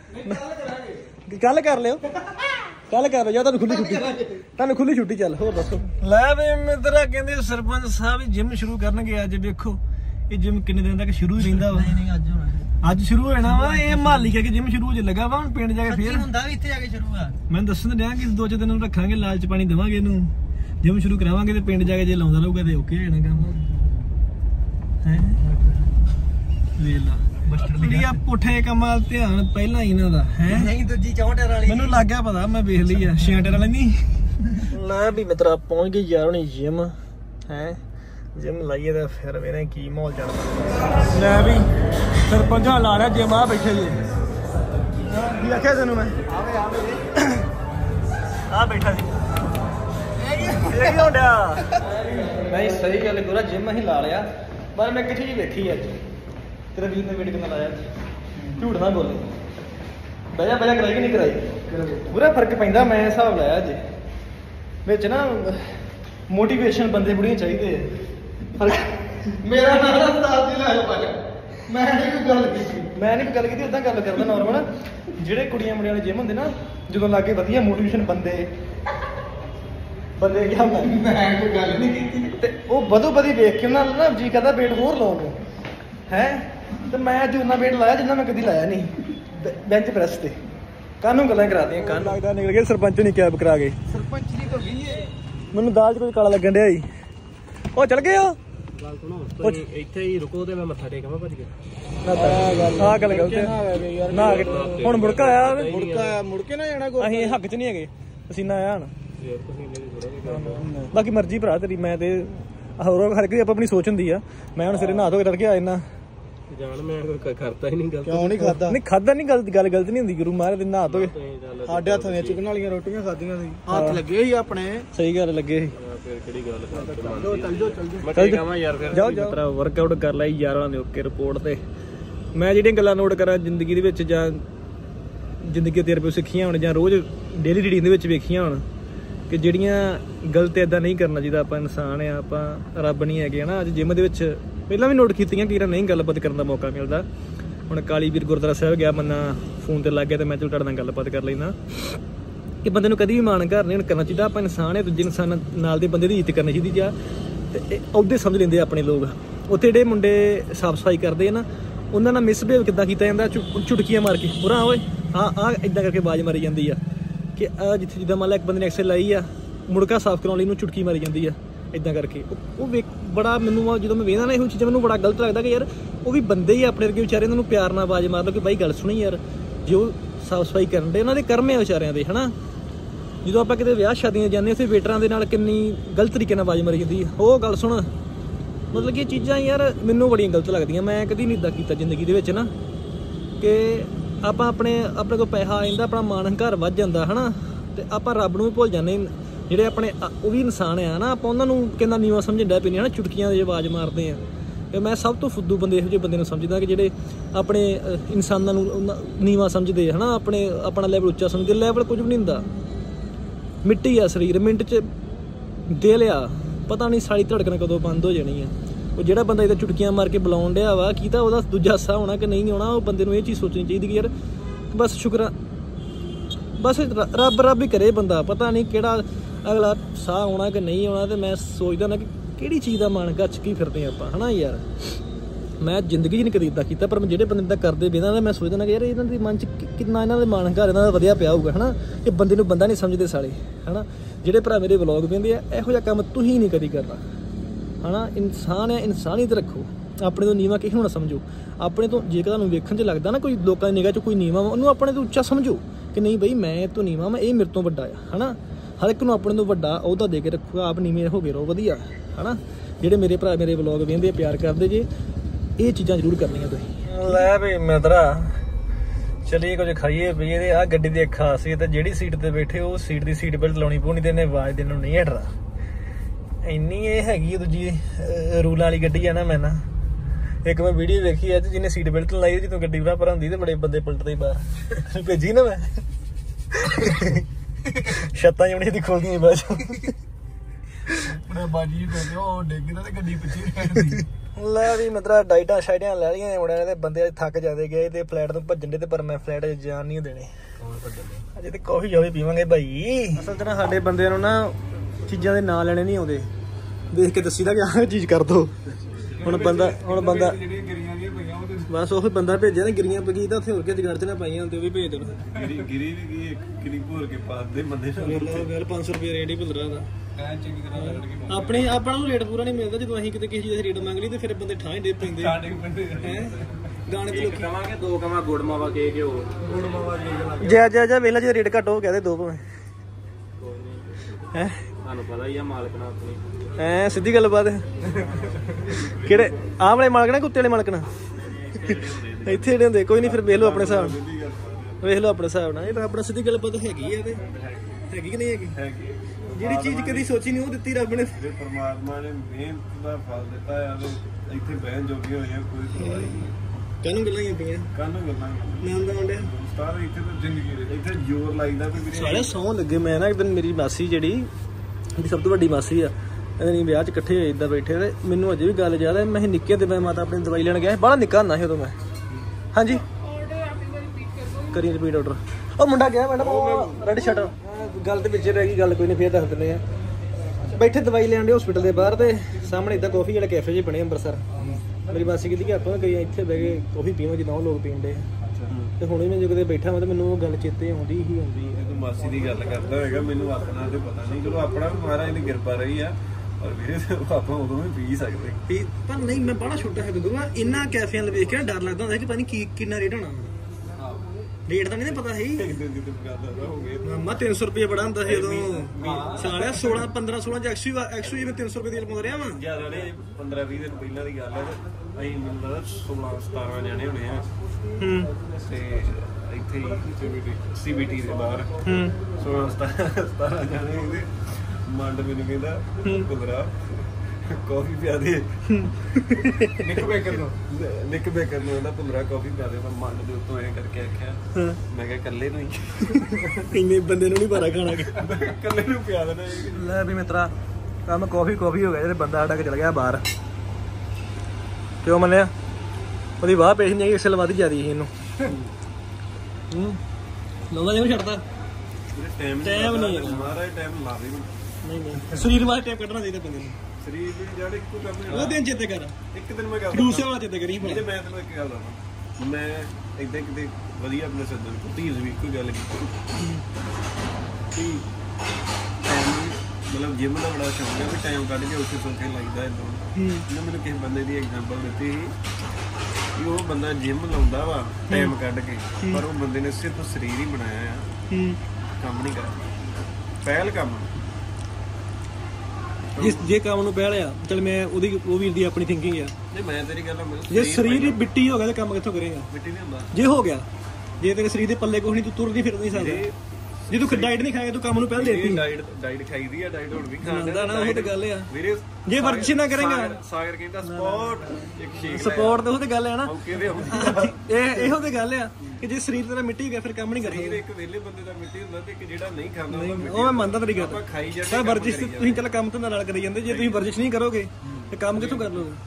ਕੱਲ ਕਰ ਲਿਓ ਕੱਲ ਕਰ ਲਿਓ ਜਾਂ ਤੁਹਾਨੂੰ ਖੁੱਲੀ ਛੁੱਟੀ ਤੁਹਾਨੂੰ ਖੁੱਲੀ ਛੁੱਟੀ ਚੱਲ ਹੋਰ ਦੱਸੋ ਲੈ ਵੀ ਮਿੱਤਰਾ ਕਹਿੰਦੇ ਸਰਪੰਚ ਸਾਹਿਬ ਜਿਮ ਸ਼ੁਰੂ ਕਰਨਗੇ ਅੱਜ ਵੇਖੋ ਇਹ ਜਿਮ ਕਿੰਨੇ ਦਿਨ ਤੱਕ ਸ਼ੁਰੂ ਹੀ ਰਹਿੰਦਾ ਵਾ ਨਹੀਂ ਅੱਜ ਹੋਣਾ ਅੱਜ ਸ਼ੁਰੂ ਹੋ ਜਾਣਾ ਵਾ ਇਹ ਮਹਾਲੀ ਕਹਿ ਕੇ ਜਿਮ ਸ਼ੁਰੂ ਹੋ ਜੇ ਲੱਗਾ ਵਾ ਹੁਣ ਪਿੰਡ ਜਾ ਕੇ ਫੇਰ ਹੁੰਦਾ ਵੀ ਇੱਥੇ ਜਾ ਕੇ ਸ਼ੁਰੂ ਆ ਮੈਂ ਦੱਸਣ ਤੇ ਡਿਆ ਕਿ ਦੋ ਚਾਰ ਦਿਨ ਨੂੰ ਰੱਖਾਂਗੇ ਲਾਲਚ ਪਾਣੀ ਦੇਵਾਂਗੇ ਇਹਨੂੰ ਜਿਮ ਸ਼ੁਰੂ ਕਰਾਵਾਂਗੇ ਤੇ ਪਿੰਡ ਜਾ ਕੇ ਜੇ ਲਾਉਂਦਾ ਰਹੂਗਾ ਤੇ ਓਕੇ ਹੋ ਜਾਣਾ ਕੰਮ ਹੈ ਵੇਲਾ ਬਸਟਰ ਪੁੱਠੇ ਕੰਮਾਂ ਧਿਆਨ ਪਹਿਲਾਂ ਹੀ ਇਹਨਾਂ ਦਾ ਹੈ ਨਹੀਂ ਦੂਜੀ ਚੌਂਟਰ ਵਾਲੀ ਮੈਨੂੰ ਲੱਗ ਗਿਆ ਪਤਾ ਮੈਂ ਵੇਖ ਲਈ ਆ ਛੇਂਟਰ ਵਾਲੀ ਨਹੀਂ ਲੈ ਵੀ ਮਿੱਤਰਾ ਪਹੁੰਚ ਗਈ ਯਾਰ ਹੁਣੀ ਜਿਮ ਹੈ ਜਿਮ ਲਾਈਏ ਤਾਂ ਫਿਰ ਵੇਰੇ ਕੀ ਮਾਹੌਲ ਚੱਲਦਾ ਲੈ ਵੀ ਸਰਪੰਚਾਂ ਲਾ ਰਿਹਾ ਜਿਮ ਆ ਬੈਠੇ ਜੀ ਕੀ ਆਖਿਆ ਤੈਨੂੰ ਮੈਂ ਆਵੇ ਆਵੇ ਆ ਬੈਠਾ ਜੀ ਇਹ ਕੀ ਹੋਣਿਆ ਨਹੀਂ ਸਹੀ ਗੱਲ ਗੋਰਾ ਜਿਮ ਅਸੀਂ ਲਾ ਲਿਆ ਪਰ ਮੈਂ ਕਿੱਥੇ ਜੀ ਵੇਖੀ ਅੱਜ ਤੇਰੇ ਵੀਰ ਨੇ ਵੀਡੀਓ ਕਿੰਨਾ ਲਾਇਆ ਝੂਠ ਨਾ ਬੋਲੇ ਬਜਾ ਬਜਾ ਕਰਾਈ ਕਿ ਨਹੀਂ ਕਰਾਈ ਪੂਰਾ ਫਰਕ ਪੈਂਦਾ ਮੈਂ ਹਿਸਾਬ ਲਾਇਆ ਅੱਜ ਵਿੱਚ ਨਾ ਮੋਟੀਵੇਸ਼ਨ ਬੰਦੇ ਬੁੜੀਆਂ ਚਾਹੀਦੇ ਆ ਮੇਰਾ ਨਾਮ ਉਸਤਾਦ ਜੀ ਲਾਇਆ ਪਾਜਾ ਮੈਂ ਨਹੀਂ ਕੋਈ ਗੱਲ ਕੀਤੀ ਮੈਂ ਨਹੀਂ ਕੋਈ ਗੱਲ ਕੀਤੀ ਉਦਾਂ ਗੱਲ ਕਰਦਾ ਨਾਰਮਲ ਜਿਹੜੇ ਕੁੜੀਆਂ ਮੁੰਡਿਆਂ ਵਾਲੇ ਜਿਮ ਹੁੰਦੇ ਨਾ ਜਦੋਂ ਲਾਗੇ ਵਧੀਆ ਮੋਟੀਵੇਸ਼ਨ ਬੰਦੇ ਬੰਦੇ ਕਿਹਾ ਮੈਂ ਕੋਈ ਗੱਲ ਨਹੀਂ ਕੀਤੀ ਤੇ ਉਹ ਵਧੋ ਵਧੀ ਵੇਖ ਕੇ ਉਹਨਾਂ ਨਾ ਜੀ ਕਰਦਾ ਵੇਟ ਹੋਰ ਲਾਉਣ ਨੂੰ ਹੈ ਤੇ ਮੈਂ ਅੱਜ ਉਹਨਾਂ ਵੇਟ ਲਾਇਆ ਜਿੰਨਾ ਮੈਂ ਕਦੀ ਲਾਇਆ ਨਹੀਂ ਬੈਂਚ ਪ੍ਰੈਸ ਤੇ ਕਾਹਨੂੰ ਗੱਲਾਂ ਕਰਾਤੀਆਂ ਕੰਨ ਲੱਗਦਾ ਨਿਕਲ ਗਿਆ ਸਰਪੰਚ ਨੇ ਕੈਬ ਕਰਾ ਕੇ ਸਰਪੰਚ ਦੀ ਹੋ ਗਈ ਏ ਮੈਨੂੰ ਦਾਲ 'ਚ ਕੋਈ ਕਾਲਾ ਲੱਗਣ ਡਿਆ ਜੀ ਉਹ ਚਲ ਗਏ ਉਹ ਗੱਲ ਸੁਣੋ ਇੱਥੇ ਹੀ ਰੁਕੋ ਤੇ ਮੈਂ ਮੱਥਾ ਟੇਕਾਂ ਭੱਜ ਕੇ ਆਹ ਗੱਲ ਗਲਤ ਹੈ ਨਾ ਹੁਣ ਮੁੜਕਾ ਆਇਆ ਮੁੜਕਾ ਆਇਆ ਮੁੜ ਕੇ ਨਾ ਜਾਣਾ ਕੋਈ ਅਸੀਂ ਹੱਕ 'ਚ ਨਹੀਂ ਹੈਗੇ ਪਸੀਨਾ ਆਇਆ ਹੁਣ ਬਾਕੀ ਮਰਜ਼ੀ ਭਰਾ ਤੇਰੀ ਮੈਂ ਤੇ ਹੋਰ ਹਰ ਕੋਈ ਆਪਣੀ ਸੋਚ ਹੁੰਦੀ ਆ ਮੈਂ ਹੁਣ ਸਿਰੇ ਨਹਾ ਧੋ ਕੇ ਤੜਕੇ ਆ ਜਾਣਾ ਜਾਨ ਮੈਂ ਕਰਤਾ ਹੀ ਨਹੀਂ ਗਲਤ ਕਿਉਂ ਨਹੀਂ ਖਾਦਾ ਨਹੀਂ ਖਾਦਾ ਨਹੀਂ ਗਲਤ ਗੱਲ ਗਲਤ ਨਹੀਂ ਹੁੰਦੀ ਗੁਰੂ ਮਹਾਰਾਜ ਦੇ ਨਹਾ ਧੋ ਕੇ ਸਾਡੇ ਹੱਥਾਂ ਦੀਆਂ ਚਿਕਨ ਵਾਲੀਆਂ ਰੋਟੀਆਂ ਖਾਧੀਆਂ ਸੀ ਹੱਥ ਲੱਗੇ ਸੀ ਆਪਣੇ ਸਹੀ ਗੱਲ ਲੱਗੇ ਸੀ ਫਿਰ ਕਿਹੜੀ ਗੱਲ ਚੱਲ ਜਾਓ ਚੱਲ ਜਾਓ ਮੈਂ ਠੀਕ ਆਵਾਂ ਯਾਰ ਫਿਰ ਜਾਓ ਜਾਓ ਵਰਕਆਊਟ ਕਰ ਲਈ ਯਾਰਾਂ ਨੇ ਓਕੇ ਰਿਪੋਰਟ ਤੇ ਮੈਂ ਜਿਹੜੀਆਂ ਗੱਲਾਂ ਨੋਟ ਕਰਾਂ ਜ਼ਿੰਦਗੀ ਦੇ ਵਿੱਚ ਜਾਂ ਜ਼ਿੰਦਗੀ ਦੇ ਰੁਪਏ ਸਿੱਖੀਆਂ ਹੋਣ ਜਾਂ ਰੋਜ਼ ਡੇਲੀ ਰੂਟੀਨ ਦੇ ਵਿੱਚ ਵੇਖੀਆਂ ਹੋਣ ਕਿ ਜਿਹੜੀਆਂ ਗਲਤ ਇੱਦਾਂ ਨਹੀਂ ਕਰਨਾ ਚਾਹੀਦਾ ਆਪਾਂ ਇਨਸਾਨ ਆ ਆਪਾਂ ਰੱਬ ਨਹੀਂ ਹੈਗੇ ਹੈ ਨਾ ਅੱਜ ਜਿਮ ਦੇ ਵਿੱਚ ਪਹਿਲਾਂ ਵੀ ਨੋਟ ਕੀਤੀਆਂ ਕਿ ਨਹੀਂ ਗੱਲਬਾਤ ਕਰਨ ਦਾ ਮੌਕਾ ਮਿਲਦਾ ਹੁਣ ਕਾਲੀ ਵੀਰ ਗੁਰਦੁਆਰਾ ਸਾਹਿਬ ਗਿਆ ਬੰਨਾ ਫੋਨ ਤੇ ਲੱਗ ਗਿਆ ਤੇ ਮੈਂ ਚਲ ਤੁਹਾਡੇ ਨਾਲ ਗੱਲਬਾਤ ਕਰ ਲੈਂਦਾ ਕਿ ਬੰਦੇ ਨੂੰ ਕਦੀ ਵੀ ਮਾਣ ਘਰ ਨਹੀਂ ਕਰਨਾ ਚਾਹੀਦਾ ਆਪਾਂ ਇਨਸਾਨ ਹੈ ਦੂਜੇ ਇਨਸਾਨ ਨਾਲ ਦੇ ਬੰਦੇ ਦੀ ਇੱਜ਼ਤ ਕਰਨੀ ਚਾਹੀਦੀ ਜਾਂ ਤੇ ਅਹੁਦੇ ਸਮਝ ਲੈਂਦੇ ਆਪਣੇ ਲੋਕ ਉੱਥੇ ਜਿਹੜੇ ਮੁੰਡੇ ਸਾਫ਼ ਸਫਾਈ ਕਰਦੇ ਆ ਨਾ ਉਹਨਾਂ ਨਾਲ ਮਿਸਬਿਹੇਵ ਕਿੱਦਾਂ ਕੀਤਾ ਜਾਂਦਾ ਚੁਟਕੀਆਂ ਮਾਰ ਕੇ ਬੁਰਾ ਓਏ ਹਾਂ ਆਹ ਇੱਦਾਂ ਕਰਕੇ ਆਵਾਜ਼ ਮਾਰੀ ਜਾਂਦੀ ਆ ਕਿ ਆ ਜਿੱਥੇ ਜਿੱਦਾਂ ਮੰਨ ਲਾ ਇੱਕ ਬੰਦੇ ਨੇ ਐਕਸਲ ਲਾਈ ਆ ਮੁੜਕਾ ਸਾਫ਼ ਕਰਾਉਣ ਲਈ ਇਹਨੂੰ ਚੁਟਕੀ ਮਾਰੀ ਜਾਂਦੀ ਆ ਇਦਾਂ ਕਰਕੇ। ਉਹ ਵੇਖ ਬੜਾ ਮੈਨੂੰ ਜਦੋਂ ਮੈਂ ਵੇਖਦਾ ਨਾ ਇਹੋ ਚੀਜ਼ਾਂ ਮੈਨੂੰ ਬੜਾ ਗਲਤ ਲੱਗਦਾ ਕਿ ਯਾਰ ਉਹ ਵੀ ਬੰਦੇ ਹੀ ਆਪਣੇ ਵਰਗੇ ਵਿਚਾਰੇ, ਇਹਨਾਂ ਨੂੰ ਪਿਆਰ ਨਾਲ ਆਵਾਜ਼ ਮਾਰ ਲਓ ਕਿ ਬਾਈ ਗੱਲ ਸੁਣੀ ਯਾਰ, ਜੇ ਉਹ ਸਾਫ਼ ਸਫਾਈ ਕਰਨ ਦੇ ਉਹਨਾਂ ਦੇ ਕਰਮ ਹੈ ਵਿਚਾਰਿਆਂ ਦੇ, ਹੈ ਨਾ। ਜਦੋਂ ਆਪਾਂ ਕਿਤੇ ਵਿਆਹ ਸ਼ਾਦੀਆਂ ਜਾਂਦੇ ਉੱਥੇ ਵੇਟਰਾਂ ਦੇ ਨਾਲ ਕਿੰਨੀ ਗਲਤ ਤਰੀਕੇ ਨਾਲ ਆਵਾਜ਼ ਮਾਰੀ ਜਾਂਦੀ ਉਹ ਗੱਲ ਸੁਣ। ਮਤਲਬ ਕਿ ਇਹ ਚੀਜ਼ਾਂ ਯਾਰ ਮੈਨੂੰ ਬੜੀਆਂ ਗਲਤ ਲੱਗਦੀਆਂ। ਮੈਂ ਕਦੀ ਨਹੀਂ ਇੱਦਾਂ ਕੀਤਾ ਜ਼ਿੰਦਗੀ ਦੇ ਵਿੱਚ ਨਾ, ਕਿ ਆਪਾਂ ਆਪਣੇ ਆਪਣੇ ਕੋਲ ਪੈਸਾ ਆ ਜਾਂਦਾ, ਆਪਣਾ ਮਾਣ ਹੰਕਾਰ ਵੱਧ ਜਾਂਦਾ, ਹੈ ਨਾ, ਅਤੇ ਆਪਾਂ ਰੱਬ ਨੂੰ ਵੀ ਭੁੱਲ ਜਾਂਦੇ। ਜਿਹੜੇ ਆਪਣੇ ਉਹ ਵੀ ਇਨਸਾਨ ਆ ਨਾ, ਆਪਾਂ ਉਹਨਾਂ ਨੂੰ ਕਿੰਨਾ ਨੀਵਾਂ ਸਮਝਣ ਡਿਆ ਪੈਂਦੇ ਹੈ ਨਾ, ਚੁਟਕੀਆਂ ਦੀ ਆਵਾਜ਼ ਮਾਰਦੇ ਆ। ਅਤੇ ਮੈਂ ਸਭ ਤੋਂ ਫੁੱਦੂ ਬੰਦੇ ਇਹੋ ਜਿਹੇ ਬੰਦੇ ਨੂੰ ਸਮਝਦਾ ਕਿ ਜਿਹੜੇ ਆਪਣੇ ਇਨਸਾਨਾਂ ਨੂੰ ਨੀਵਾਂ ਸਮਝਦੇ ਹੈ ਨਾ, ਆਪਣੇ ਆਪਣਾ ਲੈਵਲ ਉੱਚਾ ਸਮਝਦੇ। ਲੈਵਲ ਕੁਝ ਵੀ ਨਹੀਂ ਹੁੰਦਾ, ਮਿੱਟੀ ਆ ਸਰੀਰ, ਮਿੰਟ 'ਚ ਦੇ ਲਿਆ, ਪਤਾ ਨਹੀਂ ਸਾਰੀ ਧੜਕਣ ਕਦੋਂ ਬੰਦ ਹੋ ਜਾਣੀ ਆ। ਉਹ ਜਿਹੜਾ ਬੰਦਾ ਇਹਦਾ ਚੁਟਕੀਆਂ ਮਾਰ ਕੇ ਬੁਲਾਉਣ ਡਿਆ ਵਾ, ਕੀ ਤਾਂ ਉਹਦਾ ਦੂਜਾ ਹਿੱਸਾ ਹੋਣਾ ਕਿ ਨਹੀਂ ਹੋਣਾ। ਉਹ ਬੰਦੇ ਨੂੰ ਇਹ ਚੀਜ਼ ਸੋਚਣੀ ਚਾਹੀਦੀ ਕਿ ਯਾਰ ਬਸ ਸ਼ੁਕਰ, ਬਸ ਰੱਬ ਰੱਬ ਹੀ ਕਰੇ ਬੰਦਾ, ਪਤਾ ਨਹੀਂ ਕਿਹੜਾ ਅਗਲਾ ਸਾਹ ਆਉਣਾ ਕਿ ਨਹੀਂ ਆਉਣਾ। ਅਤੇ ਮੈਂ ਸੋਚਦਾ ਨਾ ਕਿ ਕਿਹੜੀ ਚੀਜ਼ ਦਾ ਮਨ ਗੱਚ ਕੀ ਫਿਰਦੇ ਆਪਾਂ, ਹੈ ਨਾ ਯਾਰ। ਮੈਂ ਜ਼ਿੰਦਗੀ 'ਚ ਨਹੀਂ ਕਦੇ ਇੱਦਾਂ ਕੀਤਾ, ਪਰ ਜਿਹੜੇ ਬੰਦੇ ਇੱਦਾਂ ਕਰਦੇ ਵੇਖਦਾ ਤਾਂ ਮੈਂ ਸੋਚਦਾ ਨਾ ਕਿ ਯਾਰ ਇਹਨਾਂ ਦੇ ਮਨ 'ਚ ਕਿੰਨਾ ਇਹਨਾਂ ਦੇ ਮਨ ਹੰਕਾਰ ਇਹਨਾਂ ਦਾ ਵਧੀਆ ਪਿਆ ਹੋਊਗਾ, ਹੈ ਨਾ। ਇਹ ਬੰਦੇ ਨੂੰ ਬੰਦਾ ਨਹੀਂ ਸਮਝਦੇ ਸਾਲੇ, ਹੈ ਨਾ। ਜਿਹੜੇ ਭਰਾ ਮੇਰੇ ਵਲੋਗ ਵੇਖਦੇ ਆ, ਇਹੋ ਜਿਹਾ ਕੰਮ ਤੁਸੀਂ ਨਹੀਂ ਕਦੀ ਕਰਨਾ, ਹੈ ਨਾ। ਇਨਸਾਨ ਹੈ, ਇਨਸਾਨੀਅਤ ਰੱਖੋ, ਆਪਣੇ ਤੋਂ ਨੀਵਾਂ ਕਿਸੇ ਨੂੰ ਨਾ ਸਮਝੋ। ਆਪਣੇ ਤੋਂ ਜੇਕਰ ਤੁਹਾਨੂੰ ਵੇਖਣ 'ਚ ਲੱਗਦਾ ਨਾ ਕੋਈ ਲੋਕਾਂ ਦੀ ਨਿਗਾਹ 'ਚ ਕੋਈ ਨੀਵਾਂ ਵਾ, ਉਹਨੂੰ ਆਪਣੇ ਤੋਂ ਉੱਚਾ ਸਮਝੋ ਕਿ ਨਹੀਂ ਬਈ ਮੈਂ ਇਹ ਤੋਂ ਨੀਵਾਂ ਵਾ, ਇਹ ਮੇਰੇ ਤੋਂ ਵੱਡਾ ਆ, ਹੈ ਨਾ। ਹਰ ਇੱਕ ਨੂੰ ਆਪਣੇ ਤੋਂ ਵੱਡਾ ਅਹੁਦਾ ਦੇ ਕੇ ਰੱਖੋ, ਆਪ ਨੀਵੇਂ ਹੋ ਗਏ ਰਹੋ, ਵਧੀਆ, ਹੈ ਨਾ। ਜਿਹੜੇ ਮੇਰੇ ਭਰਾ ਮੇਰੇ ਵਲੋਗ ਵੇਖਦੇ ਆ, ਪਿਆਰ ਕਰਦੇ ਜੇ, ਇਹ ਚੀਜ਼ਾਂ ਜ਼ਰੂਰ ਕਰਨੀਆਂ ਤੁਸੀਂ। ਲੈ ਵੀ ਮਿੱਤਰਾ ਚਲੀਏ ਕੁਝ ਖਾਈਏ ਪੀਏ। ਤੇ ਆਹ ਗੱਡੀ ਦੀ ਖਾਸੀਅਤ ਹੈ, ਜਿਹੜੀ ਸੀਟ ਤੇ ਬੈਠੇ ਉਹ ਸੀਟ ਦੀ ਸੀਟ ਬੈਲਟ ਲਾਉਣੀ ਪਊਣੀ, ਤੇ ਇਹਨੇ ਆਵਾਜ਼ ਦੇਣ ਨੂੰ ਨਹੀਂ ਹਟਦਾ। ਇੰਨੀ ਇਹ ਹੈਗੀ ਦੂਜੀ ਰੂਲਾਂ ਵਾਲੀ ਗੱਡੀ ਆ ਨਾ। ਮੈਂ ਨਾ ਇੱਕ ਮੈਂ ਵੀਡੀਓ ਵੇਖੀ ਅੱਜ, ਜਿਹਨੇ ਸੀਟ ਬੈਲਟ ਲਾਈ, ਜਦੋਂ ਗੱਡੀ ਭਰਾ ਭਰਾ ਹੁੰਦੀ ਤੇ ਬੜੇ ਬੰਦੇ ਪਲਟਦੇ ਬਾਹਰ ਭੇਜੀ ਨਾ ਮੈਂ ਛੱਤਾਂ ਜਮਣੀ ਦੀ ਖੋਲਦੀਆਂ ਬਾਅਦ ਬਾਜੀ ਉਹ ਡਿੱਗਦਾ ਤੇ ਗੱਡੀ ਪਿੱਛੇ ਰਹਿੰਦੀ। ਲੈ ਵੀ ਮਤਲਬ ਡਾਈਟਾਂ ਸ਼ਾਈਟਾਂ ਲੈ ਲਈਆਂ ਮੁੰਡਿਆਂ ਨੇ, ਤੇ ਬੰਦੇ ਥੱਕ ਜਾਂਦੇ ਗਏ ਤੇ ਫਲੈਟ ਤੋਂ ਭੱਜਣ ਦੇ, ਤੇ ਪਰ ਮੈਂ ਫਲੈਟ ਜਾਣ ਨਹੀਂ ਦੇਣੇ। ਅਜੇ ਤੇ ਕਾਫੀ ਜਾਵੇ ਪੀਵਾਂਗੇ ਭਾਈ। ਅਸਲ 'ਚ ਨਾ ਸਾਡੇ ਬੰਦਿਆਂ ਨੂੰ ਨਾ ਚੀਜ਼ਾਂ ਦੇ ਨਾਂ ਲੈਣੇ ਨਹੀਂ ਆਉਂਦੇ, ਦੇਖ ਕੇ ਦੱਸੀਦਾ ਕਿ ਆਹ ਚੀਜ਼ ਕਰ ਦੋ। ਹੁਣ ਬੰਦਾ ਹੁਣ ਬੰਦਾ ਬਸ ਉਹ ਬੰਦਾ ਭੇਜਿਆ ਨਾ ਗਿਰੀਆਂ ਪਗੀ ਤਾਂ ਉੱਥੇ ਹੋਰ ਕੇ ਜਗੜ 'ਚ ਨਾ ਪਾਈਆਂ ਹੁੰਦੇ, ਉਹ ਵੀ ਭੇਜ ਦੇਣ। ਗਿਰੀ ਗਿਰੀ ਵੀ ਕੀ ਗਿਰੀ ਭੋਰ ਕੇ ਪਾ ਦੇ ਬੰਦੇ ਨਾਲ ਪੰਜ ਸੌ ਰੁਪਏ ਰੇਟ ਹੀ ਭੁੱਲ ਰਿਹਾ। ਆਪਣੇ ਆਪਾਂ ਨੂੰ ਰੇਟ ਪੂਰਾ ਨਹੀਂ ਮਿਲਦਾ, ਜਦੋਂ ਅਸੀਂ ਕਿਤੇ ਕਿਸੇ ਚੀਜ਼ ਦਾ ਰੇਟ ਮੰਗ ਲਈ ਤੇ ਫਿਰ ਬੰਦੇ ਠਾਂ ਹੀ ਡੇ ਪੈਂਦੇ ਹੈ। ਗਾਣੇ ਦੇ ਲੋਕੀ ਕਵਾਂਗੇ ਦੋ ਕਵਾਂ ਗੁੜ ਮਾਵਾ ਕੇ ਘਿਓ ਗੁੜ ਮਾਵਾ ਜੈ ਜੈ ਜੈ ਵੇਲਾ ਜੇ ਰੇਟ ਘੱਟ ਹੋ ਕਹਦੇ ਦੋ ਭਾਵੇਂ ਹੈ। ਤੁਹਾਨੂੰ ਪਤਾ ਹੀ ਆ ਮਾਲਕ ਨਾਲ ਆਪਣੀ ਐ ਸਿੱਧੀ ਗੱਲ ਬਾਤ ਹੈ। ਕਿਹੜੇ ਆਹ ਵਾਲੇ ਮਾਲਕ ਨਾ ਕੁੱਤੇ ਵਾਲੇ ਮਾਲਕ ਨਾ ਇੱਥੇ ਜਿਹੜੇ ਹੁੰਦੇ ਕੋਈ ਨਹੀਂ। ਫਿਰ ਵੇਖ ਲਓ ਆਪਣੇ ਹਿਸਾਬ ਨਾਲ, ਵੇਖ ਲਓ ਆਪਣੇ ਹਿਸਾਬ ਨਾਲ। ਇਹ ਤਾਂ ਆਪਣਾ ਸਿੱਧੀ ਗੱਲ ਬਾਤ ਹੈਗੀ ਆ, ਤੇ ਹੈਗੀ ਕਿ ਨਹੀਂ ਹੈਗੀ। ਜਿਹੜੀ ਚੀਜ਼ ਕਦੀ ਸੋਚੀ ਨਹੀਂ ਉਹ ਦਿੱਤੀ ਰੱਬ ਨੇ। ਪਰਮਾਤਮਾ ਨੇ ਮਿਹਨਤ ਦਾ ਫਲ ਦਿੱਤਾ ਆ, ਇੱਥੇ ਬਹਿਣ ਜੋਗੇ ਹੋਏ ਆ। ਕੋਈ ਕਾਹਨੂੰ ਗੱਲਾਂ ਹੀ ਪਈਆਂ, ਕਾਹਨੂੰ ਗੱਲਾਂ ਨਾਮ ਦਾ ਮੁੰਡਿਆ ਸਾਰੇ ਇੱਥੇ ਤਾਂ ਜ਼ਿੰਦਗੀ ਦੇ ਇੱਥੇ ਜ਼ੋਰ ਲਾਈਦਾ ਵੀ ਸਾਰੇ ਸੌਂ ਲੱਗੇ। ਮੈਂ ਨਾ ਇੱਕ ਦਿਨ ਮੇਰੀ ਮਾਸੀ ਜਿਹੜੀ ਮੇਰੀ ਸਭ ਤੋਂ ਵੱਡੀ ਮਾਸੀ ਆ, ਇਹਦੇ ਵਿਆਹ 'ਚ ਇਕੱਠੇ ਹੋਏ ਇੱਦਾਂ ਬੈਠੇ, ਤੇ ਮੈਨੂੰ ਅਜੇ ਵੀ ਗੱਲ ਯਾਦ ਹੈ। ਮੈਂ ਨਿੱਕੇ ਤੇ ਮੈਂ ਮਾਤਾ ਆਪਣੀ ਦਵਾਈ ਲੈਣ ਗਿਆ, ਬੜਾ ਨਿੱਕਾ ਹੁੰਦਾ ਸੀ ਉਦੋਂ ਮੈਂ। ਹਾਂਜੀ ਕਰੀ ਰਿਪੀਟ ਆਰਡਰ। ਉਹ ਮੁੰਡਾ ਗਿਆ ਮੈਡਮ ਰੈਡ ਸ਼ਰਟ, ਗੱਲ ਤੇ ਪਿੱਛੇ ਰਹਿ ਗਈ, ਗੱਲ ਕੋਈ ਨਹੀਂ ਫੇਰ ਦੱਸ ਦਿੰਦੇ ਆ। ਬੈਠੇ ਦਵਾਈ ਲੈਣ ਦੇ ਹਸਪੀਟਲ ਦੇ ਬਾਹਰ, ਤੇ ਸਾਹਮਣੇ ਇੱਦਾਂ ਕਾਫੀ ਜਿਹੜੇ ਕੈਫੇ ਜਿਹੇ ਬਣੇ ਅੰਮ੍ਰਿਤਸਰ। ਮੇਰੀ ਮਾਸੀ ਕਹਿੰਦੀ ਕਿ ਆਪਾਂ ਗਏ ਇੱਥੇ ਬਹਿ ਕੇ ਕਾਫੀ ਪੀਵਾਂ ਜਿੱਦਾਂ ਉਹ ਲੋਕ ਪੀਂਦੇ ਆ। ਤੇ ਹੁਣੇ ਮੈਂ ਜਦੋਂ ਬੈਠਾ ਮੈਂ ਤੇ ਮੈਨੂੰ ਉਹ ਗੱਲ ਚੇਤੇ ਆਉਂਦੀ ਹੀ ਆਉਂਦੀ ਹੈ। ਤੂੰ ਮਾਸੀ ਦੀ ਗੱਲ ਕਰਦਾ ਹੋਏਗਾ, ਮੈਨੂੰ ਆਪਣਾ ਤੇ ਪਤਾ ਨਹੀਂ। ਚਲੋ ਆਪਣਾ ਵੀ ਮਹਾਰਾਜ ਦੀ ਕਿਰਪਾ ਰਹੀ ਆ, ਪਰ ਵੀਰੇ ਆਪਾਂ ਉਦੋਂ ਵੀ ਪੀ ਸਕਦੇ ਪਰ ਨਹੀਂ। ਮੈਂ ਬੜਾ ਛੋਟਾ ਹੈ ਗੁੱਗੂ, ਇਹਨਾਂ ਕੈਫਿਆਂ ਦੇ ਵੇਖ ਕੇ ਡਰ ਲੱਗਦਾ ਹੁੰਦਾ ਕਿ ਪਤਾ ਨਹੀਂ ਕੀ ਕਿੰਨਾ ਰੇਟ ਹੋਣਾ। ਰੇਟ ਤਾਂ ਨਹੀਂ ਪਤਾ ਸੀ ਮਾਮਾ, ਤਿੰਨ ਸੌ ਰੁਪਏ ਬੜਾ ਹੁੰਦਾ ਸੀ ਉਦੋਂ। ਸਾਲਿਆ ਸੋਲਾਂ ਪੰਦਰਾਂ ਸੋਲਾਂ ਚ ਐਕਸੂ ਐਕਸੂ ਮੈਂ ਤਿੰਨ ਸੌ ਰੁਪਏ ਦੀ ਲਗਾ ਰਿਹਾ ਵਾ। ਜ਼ਿਆਦਾ ਨੇ ਪੰਦਰਾਂ ਵੀਹ ਦਿਨ ਪਹਿਲਾਂ ਦੀ ਗੱਲ ਹੈ। ਅਸੀਂ ਮੈਨੂੰ ਲੱਗਦਾ ਸੋਲਾਂ ਸਤਾਰਾਂ ਜਾਣੇ ਹੋਣੇ ਆ ਤੇ ਇੱਥੇ ਸੀ ਬੀ ਟੀ ਦੇ ਬਾਹਰ ਸੋਲਾਂ ਸਤਾਰਾਂ ਸਤਾਰਾਂ ਜਾਣੇ। ਮੰਡ ਮੈਨੂੰ ਕਹਿੰਦਾ ਕੁਦਰਾ ਕਾਫੀ ਪਿਆ ਦੇ ਨਿੱਕ ਬੇਕਰ ਨੂੰ ਨਿੱਕ ਬੇਕਰ ਨੂੰ ਕਹਿੰਦਾ ਪੰਦਰਾਂ ਕਾਫੀ ਪਿਆ ਦੇ। ਮੈਂ ਮੰਡ ਦੇ ਉੱਤੋਂ ਐਂ ਕਰਕੇ ਆਖਿਆ, ਮੈਂ ਕਿਹਾ ਇਕੱਲੇ ਨੂੰ ਹੀ ਇੰਨੇ ਬੰਦੇ ਨੂੰ ਨਹੀਂ ਭਾਰਾ ਖਾਣਾ, ਇਕੱਲੇ ਨੂੰ ਪਿਆ ਦੇਣਾ। ਲੈ ਵੀ ਮਿੱਤਰਾ ਕੰਮ ਕਾਫੀ ਕਾਫੀ ਹੋ ਗਿਆ। ਜਿਹੜੇ ਬੰਦਾ ਸਾਡਾ ਚਲ ਗਿਆ ਬਾਹਰ, ਕਿਉਂ ਮੰਨਿਆ ਉਹਦੀ ਵਾਹ ਪੇਸ਼ ਨਹੀਂ ਹੈਗੀ, ਅਸਲ ਵੱਧ ਜ਼ਿਆਦੀ ਸੀ ਇਹਨੂੰ। ਹੂੰ ਲਾਉਂਦਾ ਜਿਵੇਂ ਛੱਡਦਾ ਟਾਈਮ ਨਹੀਂ ਹੈਗਾ ਮਹਾਰਾਜ, ਟਾਈਮ ਲਾ ਦੇ ਨਹੀਂ ਨਹੀਂ ਸਰੀਰ ਵਾਸਤੇ ਟਾਈਮ ਕੱਢਣਾ ਚਾਹੀਦਾ ਬੰਦੇ ਨੂੰ। ਸਰੀਰ ਵੀ ਜਿਹੜੇ ਇੱਕੋ ਕੰਮ ਉਹ ਦਿਨ ਚੇਤੇ ਕਰ, ਇੱਕ ਦਿਨ ਮੈਂ ਗੱਲ ਦੂਸਰੇ ਵਾਲਾ ਚੇਤੇ ਕਰੀ। ਮੈਂ ਤੈਨੂੰ ਇੱਕ ਗੱਲ ਦੱਸਾਂ, ਮੈਂ ਏਦਾਂ ਕਿਤੇ ਵਧੀਆ ਆਪਣੇ ਸੱਜਣ ਧੀਰਜ ਵੀ ਇੱਕੋ ਗੱਲ ਕੀਤੀ ਕਿ ਟਾਈਮ ਮਤਲਬ ਜਿਮ ਦਾ ਬੜਾ ਸ਼ੌਂਕ ਹੈ ਵੀ ਟਾਈਮ ਕੱਢ ਕੇ ਉੱਥੇ ਸੌਖੇ ਲੱਗਦਾ ਇਦਾਂ। ਇਹਨੇ ਮੈਨੂੰ ਕਿਸੇ ਬੰਦੇ ਦੀ ਐਗਜ਼ਾਮਪਲ ਦਿੱਤੀ ਸੀ ਕਿ ਉਹ ਬੰਦਾ ਜਿਮ ਲਾਉਂਦਾ ਵਾ ਟਾਈਮ ਕੱਢ ਕੇ, ਪਰ ਉਹ ਬੰਦੇ ਨੇ ਸਿਰਫ ਸਰੀਰ ਹੀ ਬਣਾਇਆ ਆ, ਕੰਮ ਨਹੀਂ ਕਰਦਾ। ਪਹਿਲ ਕੰਮ ਜਿਸ ਜੇ ਕੰਮ ਨੂੰ ਪਹਿਲ ਆ ਚਲ ਮੈਂ ਉਹਦੀ ਉਹ ਵੀਰ ਦੀ ਆਪਣੀ ਥਿੰਕਿੰਗ ਆ। ਨਹੀਂ ਮੈਂ ਤੇਰੀ ਗੱਲ ਜੇ ਸਰੀਰ ਹੀ ਮਿੱਟੀ ਹੋ ਗਿਆ ਤਾਂ ਕੰਮ ਕਿੱਥੋਂ ਕਰੇਗਾ? ਮਿੱਟੀ ਨਹੀਂ ਹੁੰਦਾ। ਜੇ ਹੋ ਗਿਆ, ਜੇ ਤੇਰੇ ਸਰੀਰ ਦੇ ਪੱਲੇ ਕੁਛ ਨਹੀਂ, ਤੂੰ ਤੁਰ ਨਹੀਂ ਫਿਰ ਨਹੀਂ ਸਕਦਾ। ਜੇ ਤੂੰ ਡਾਈਟ ਨਹੀਂ ਖਾਏਗਾ, ਤੂੰ ਕੰਮ ਨੂੰ ਪਹਿਲ ਦੇਤੀ। ਡਾਈਟ ਡਾਈਟ ਖਾਈਦੀ ਆ, ਡਾਈਟ ਹੁਣ ਵੀ ਖਾਂਦਾ ਨਾ, ਉਹ ਤੇ ਗੱਲ ਆ ਵੀਰੇ। ਜੇ ਵਰਜਿਸ਼ ਨਾ ਕਰੇਗਾ, ਸਾਗਰ ਕਹਿੰਦਾ ਸਪੋਰਟ ਇੱਕ ਸ਼ੇਕ ਸਪੋਰਟ ਤੇ ਉਹ ਤੇ ਗੱਲ ਆ ਨਾ, ਮੌਕੇ ਤੇ ਆਉਂਦੀ। ਇਹ ਇਹੋ ਤੇ ਗੱਲ ਆ ਕਿ ਜੇ ਸਰੀਰ ਤੇਰਾ ਮਿੱਟੀ ਹੋ ਗਿਆ ਫਿਰ ਕੰਮ ਨਹੀਂ ਕਰੇਗਾ। ਇੱਕ ਵਿਹਲੇ ਬੰਦੇ ਦਾ ਮਿੱਟੀ ਹੁੰਦਾ ਤੇ ਇੱਕ ਜਿਹੜਾ ਨਹੀਂ ਖਾਂਦਾ ਉਹ ਮੈਂ ਮੰਨਦਾ ਤੇਰੀ ਗੱਲ। ਖਾਈ ਜਾਂਦੇ ਪਰ ਵਰਜਿਸ਼ ਤੁਸੀਂ ਚੱਲ ਕੰਮ ਤੋਂ ਨਾਲ ਕਰੀ ਜਾਂਦੇ, ਜੇ ਤੁਸੀਂ ਵਰਜਿਸ਼ ਨਹੀਂ ਕਰੋਗੇ ਤੇ ਕੰਮ ਕਿੱਥੋਂ ਕਰ ਲੋਗੇ?